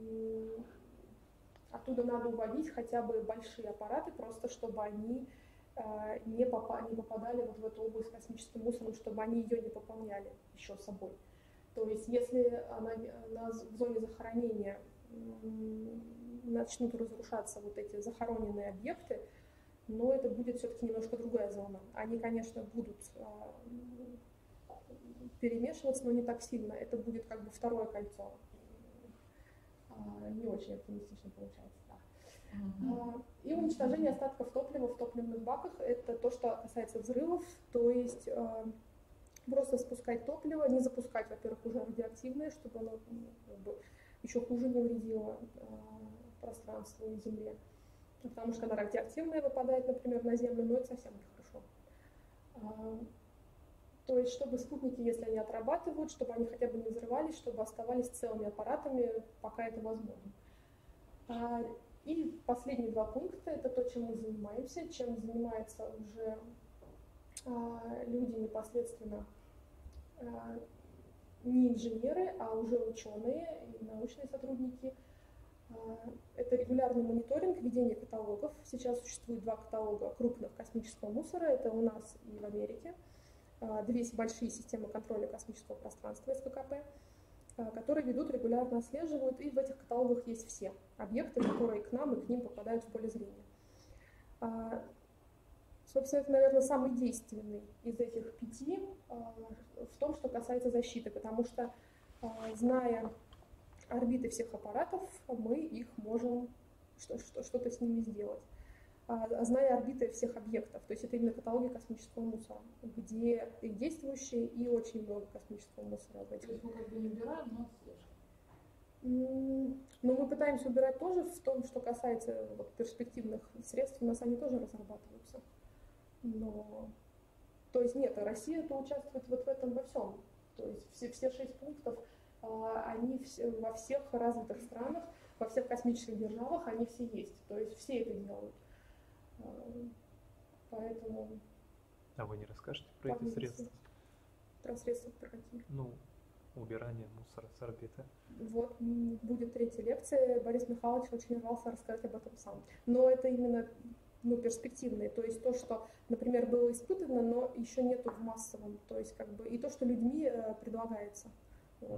оттуда надо уводить хотя бы большие аппараты, просто чтобы они Не, попа- не попадали вот в эту область космическим мусором, чтобы они ее не пополняли еще собой. То есть если она, она в зоне захоронения начнут разрушаться вот эти захороненные объекты, но это будет все-таки немножко другая зона. Они, конечно, будут перемешиваться, но не так сильно. Это будет как бы второе кольцо. Не очень оптимистично получается, да. Mm-hmm. И уничтожение остатков топлива в топливных баках — это то, что касается взрывов, то есть просто спускать топливо, не запускать, во-первых, уже радиоактивное, чтобы оно как бы еще хуже не вредило пространству и земле. Потому что когда радиоактивное выпадает, например, на землю, ну это совсем нехорошо. То есть, чтобы спутники, если они отрабатывают, чтобы они хотя бы не взрывались, чтобы оставались целыми аппаратами, пока это возможно. И последние два пункта — это то, чем мы занимаемся, чем занимаются уже люди непосредственно, не инженеры, а уже ученые и научные сотрудники. Это регулярный мониторинг, ведение каталогов. Сейчас существует два каталога крупных космического мусора, это у нас и в Америке. Две большие системы контроля космического пространства, эс ка ка пэ, которые ведут, регулярно отслеживают, и в этих каталогах есть все объекты, которые к нам и к ним попадают в поле зрения. Собственно, это, наверное, самый действенный из этих пяти в том, что касается защиты, потому что, зная орбиты всех аппаратов, мы их можем что-то с ними сделать. Зная орбиты всех объектов, то есть это именно каталоги космического мусора, где и действующие, и очень много космического мусора. То есть мы как бы не убираем, но отслеживаем. Но мы пытаемся убирать тоже в том, что касается вот, перспективных средств, у нас они тоже разрабатываются. Но, то есть нет, Россия-то участвует вот в этом во всем. То есть все, все шесть пунктов, они все, во всех развитых странах, во всех космических державах, они все есть. То есть все это делают. Поэтому... А вы не расскажете про эти средства? Про средства про какие? Ну, убирание мусора с орбиты. Вот, будет третья лекция. Борис Михайлович очень рвался рассказать об этом сам. Но это именно ну, перспективные. То есть то, что, например, было испытано, но еще нету в массовом. То есть как бы и то, что людьми э, предлагается. Вот.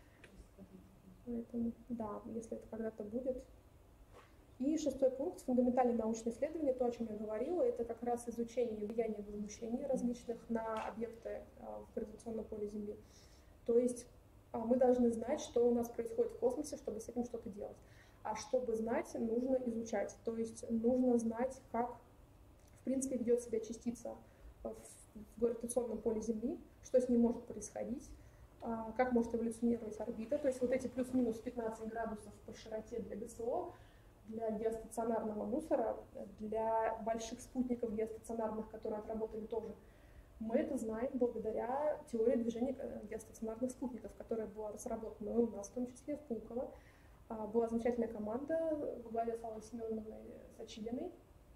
Поэтому, да, если это когда-то будет. И шестой пункт — фундаментальные научные исследования, то, о чем я говорила, это как раз изучение влияния возмущений различных на объекты в гравитационном поле Земли. То есть мы должны знать, что у нас происходит в космосе, чтобы с этим что-то делать. А чтобы знать, нужно изучать. То есть нужно знать, как, в принципе, ведет себя частица в гравитационном поле Земли, что с ней может происходить, как может эволюционировать орбита. То есть вот эти плюс-минус пятнадцать градусов по широте для гэ эс о, для геостационарного мусора, для больших спутников геостационарных, которые отработали тоже. Мы это знаем благодаря теории движения геостационарных спутников, которая была разработана у нас, в том числе в Пулково. Была замечательная команда во главе с Аллой Семеновной Сочилиной,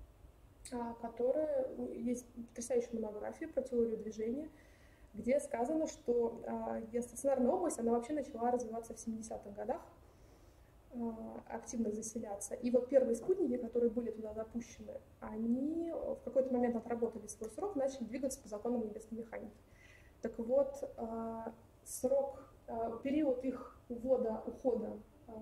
которая есть потрясающая монография про теорию движения, где сказано, что геостационарная область, она вообще начала развиваться в семидесятых годах, активно заселяться. И вот первые спутники, которые были туда запущены, они в какой-то момент отработали свой срок, начали двигаться по законам небесной механики. Так вот, срок, период их увода, ухода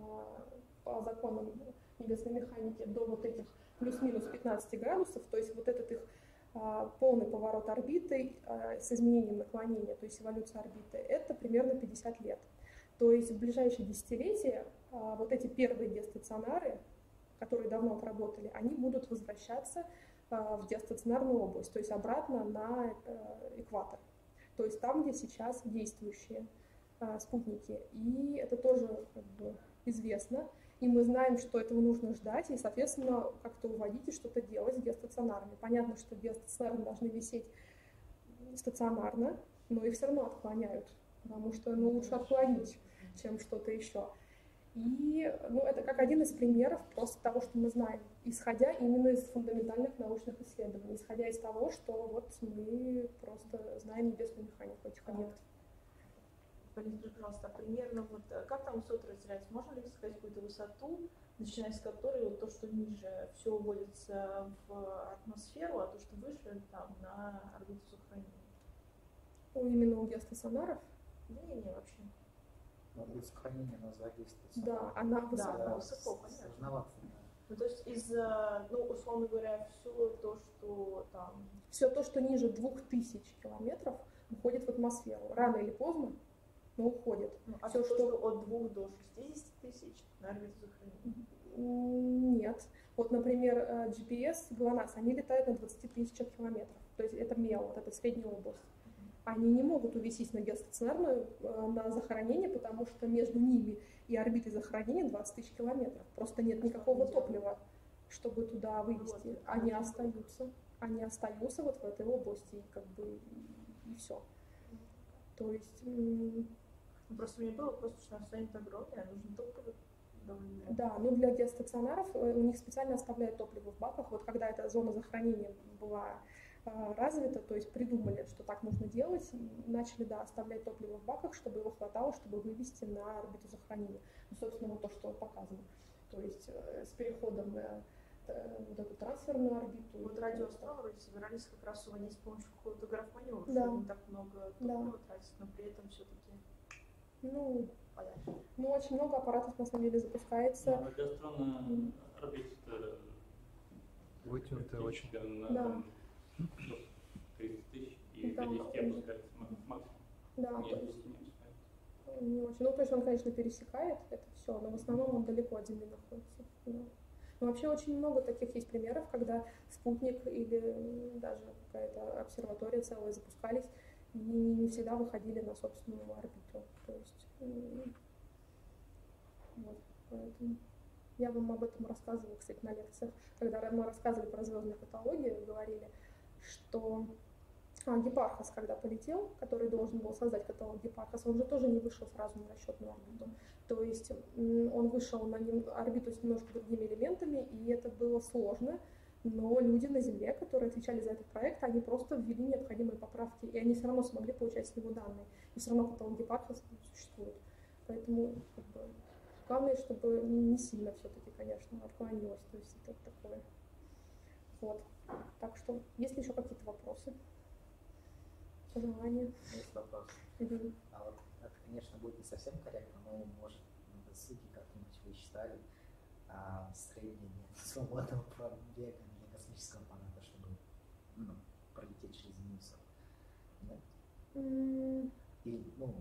по законам небесной механики до вот этих плюс-минус пятнадцать градусов, то есть вот этот их полный поворот орбиты с изменением наклонения, то есть эволюция орбиты, это примерно пятьдесят лет. То есть в ближайшие десятилетия вот эти первые геостационары, которые давно отработали, они будут возвращаться в геостационарную область, то есть обратно на экватор. То есть там, где сейчас действующие спутники. И это тоже как бы известно. И мы знаем, что этого нужно ждать, и, соответственно, как-то уводить и что-то делать с геостационарами. Понятно, что геостационары должны висеть стационарно, но их все равно отклоняют, потому что ну, лучше отклонить, чем что-то еще. И ну, это как один из примеров просто того, что мы знаем, исходя именно из фундаментальных научных исследований, исходя из того, что вот мы просто знаем небесную механику этих объектов. Полин, скажи, пожалуйста, примерно вот как там высоты разделяются? Можно ли сказать какую-то высоту, начиная с которой вот то, что ниже, все уводится в атмосферу, а то, что выше, там, на орбиту сохранения? Ну, именно у геостационаров? Да не, не, вообще. Орбита сохранения назвать геостационар. Да, она высоко. Да, высоко, понятно. Сложновато. Ну, то есть из, ну, условно говоря, все то, что там... Все то, что ниже двух тысяч километров, уходит в атмосферу. Рано или поздно, но уходит. Ну, а Все, то, что... что от двух до шестидесяти тысяч на орбиту захоронения? Нет. Вот, например, джи пи эс, ГЛОНАСС, они летают на двадцати тысячах километров. То есть это МЕО, вот эта средняя область. Они не могут увезись на геостационарную, на захоронение, потому что между ними и орбитой захоронения двадцать тысяч километров. Просто нет никакого топлива, чтобы туда вывести. Они остаются. Они остаются вот в этой области, и как бы, и все. То есть... Просто у меня было просто, что расстояние огромное, нужно топливо довольно. Да, ну для геостационаров у них специально оставляют топливо в баках. Вот когда эта зона захоронения была э, развита, то есть придумали, что так нужно делать, начали, да, оставлять топливо в баках, чтобы его хватало, чтобы вывести на орбиту захоронения. Ну, собственно, вот то, что показано. То есть э, с переходом на э, вот эту трансферную орбиту. Вот радиоастрономы вроде собирались как раз уводить с помощью какого-то графманевра, Да. чтобы не так много топлива Да. тратить, но при этом все-таки Ну, понятно. ну, очень много аппаратов на самом деле запускается. Ну, радиоастрономная орбита Вытянутая очень. На Да. там, тридцать тысяч и Да, до десяти он- опускается максимум. Да, Нет, то есть десяти не опускается. не очень. Ну, то есть он, конечно, пересекает это все, но в основном он далеко от Земли находится. Да. Но вообще очень много таких есть примеров, когда спутник или даже какая-то обсерватория целая запускались и не всегда выходили на собственную орбиту. То есть м, вот, поэтому я вам об этом рассказывала, кстати, на лекциях, когда мы рассказывали про звездные каталоги, говорили, что а, Гипархос, когда полетел, который должен был создать каталог Гипархос, он же тоже не вышел сразу на расчетную орбиту. То есть м, он вышел на нем- орбиту с немножко другими элементами, и это было сложно, но люди на Земле, которые отвечали за этот проект, они просто ввели необходимые поправки, и они все равно смогли получать с него данные. И все равно каталог Гипархос существует. Поэтому как бы, главное, чтобы не сильно все-таки, конечно, отклонилось. То есть это такое. Вот. Так что, есть ли еще какие-то вопросы? Пожелания? Есть вопрос. Мгм. А вот это, конечно, будет не совсем корректно, но, может, на досуге как-нибудь вы считали а, средний свободного пробега для космического аппарата, чтобы ну, пролететь через минусов? Нет? М, Или, ну,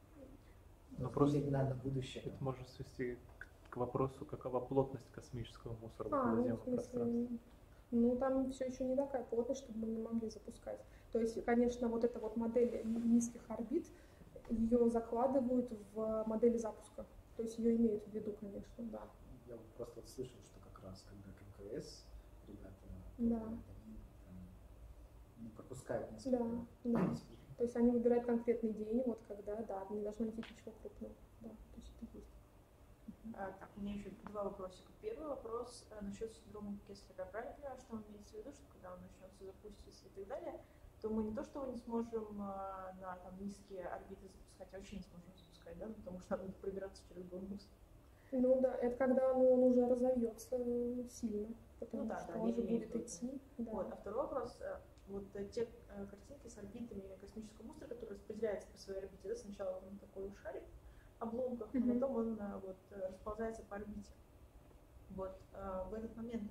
Ну, просто или надо будущее? это можно свести к, к вопросу, какова плотность космического мусора в А, ну, в околоземном смысле, пространстве. ну, там все еще не такая плотность, чтобы мы не могли запускать. То есть, конечно, вот эта вот модель низких орбит, ее закладывают в модели запуска. То есть ее имеют в виду, конечно, да. Я вот просто вот слышал, что как раз когда КМКС, ребята, Да. они там, не пропускают несколько Да, да. спутников. То есть они выбирают конкретный день, вот когда, да, не должно лететь ничего крупного. Да, то есть это есть. А, так, у меня еще два вопросика. Первый вопрос э, насчет синдрома Кеслера. Я правильно понимаю, что он имеется в виду, что когда он начнется запуститься и так далее, то мы не то, что не сможем э, на там, низкие орбиты запускать, а вообще не сможем запускать, да? Потому что надо пробираться через Гормус. Ну да, это когда ну, он уже разовьется сильно, потому Ну да, что да, он я же имею будет в виду. идти. Да. Вот. А второй вопрос. э, Вот э, те э, картинки с орбитами космического мусора, который распределяется по своей орбите, да, сначала он такой шарик в обломках, а Мгм. потом он э, вот, э, расползается по орбите. Вот. э, В этот момент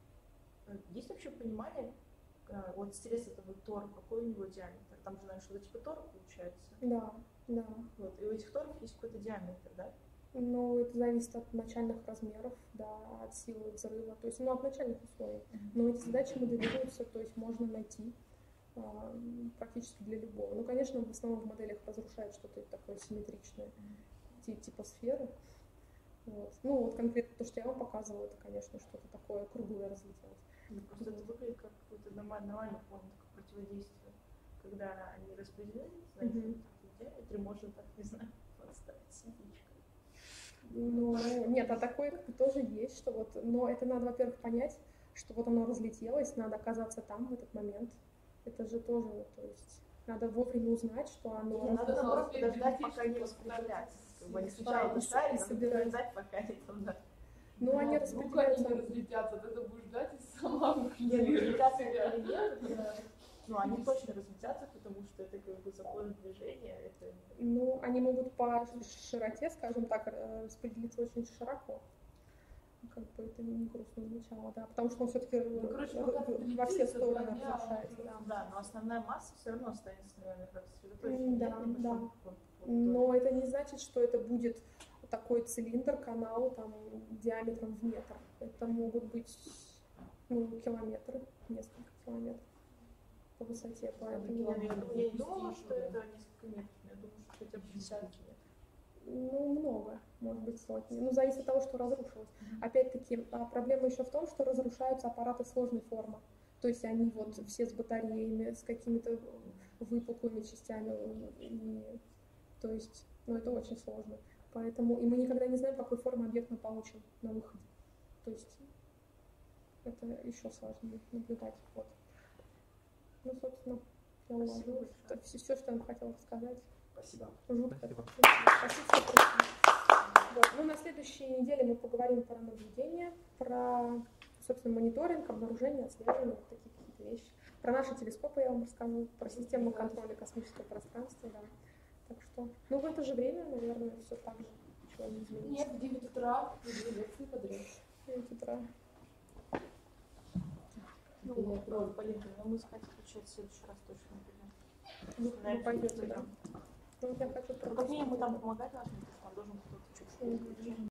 э, есть вообще понимание, э, вот стресс этого тора, какой у него диаметр? Там же, наверное, что-то типа тора получается. Да, да. Вот. И у этих торов есть какой-то диаметр, да? Но это зависит от начальных размеров, да, от силы взрыва, то есть, ну, от начальных условий. Но эти задачи моделируются, то есть можно найти а, практически для любого. Ну, конечно, в основном в моделях разрушает что-то такое симметричное, ти- типа сферы. Вот. Ну, вот конкретно то, что я вам показывала, это, конечно, что-то такое круглое разлетелось. Ну, просто это выглядит как какое-то нормальное, нормальное форма такое противодействие. Когда они распределены, значит, Мгм. в диаметре можно так, не знаю, подставить синичкой. Ну, нет, а такое как бы тоже есть, что вот, но это надо, во-первых, понять, что вот оно разлетелось, надо оказаться там в этот момент. Это же тоже, то есть, надо вовремя узнать, что оно... Не, надо Надо наоборот успеть подождать, прийти, пока не чтобы распределяться. Как бы они Да, сначала и достали, с- и надо собирать. подождать, пока они там, да. Ну, они Вдруг они не распределяются... разлетятся, ты это будешь ждать и сама Не выключишь разлетятся себя. или нет, это- ну, они точно разлетятся, потому что это как бы закон движения, это... Ну, они могут по широте, скажем так, э, распределиться очень широко. как бы это не грустно звучало, да, потому что он все-таки Ну, короче, пока ты во летишь, все за стороны два дня разрушается, он да. Да, но основная масса все равно останется, наверное, как М, сосредоточена. да, Нет небольшого да. какого-то вот Но это не значит, что это будет такой цилиндр, канал там диаметром в метр. Это могут быть ну, километры, несколько километров по высоте, поэтому Я, я, думаю, я не думала, что это несколько метров, я думаю, что хотя бы десятки метров. ну, много, может быть, сотни. Ну, зависит от того, что разрушилось. Опять-таки, а, проблема еще в том, что разрушаются аппараты сложной формы. То есть они вот все с батареями, с какими-то выпуклыми частями. И, то есть, ну, это очень сложно. Поэтому, и мы никогда не знаем, какой формы объект мы получим на выходе. То есть это еще сложнее наблюдать. Вот. Ну, собственно, я уложилась. Это все, все, что я вам хотела рассказать. Спасибо. Жутко. Спасибо. Спасибо, что пришли. Вот. Ну, на следующей неделе мы поговорим про наблюдение, про, собственно, мониторинг, обнаружение, отслеживание, вот такие какие-то вещи. Про наши телескопы я вам расскажу, про систему контроля космического пространства, да. Так что, ну, в это же время, наверное, все так же, ничего не изменится. Нет, в девять утра две лекции подряд. В девять утра. Ну, Я ну, Полина, ну, мы с Катей, получается, в следующий раз точно не Ну, придем. вы пойдете, да. Ну, я хочу Ну, как продолжить. минимум, там помогать должны, потому что там должен кто-то что-то Мгм.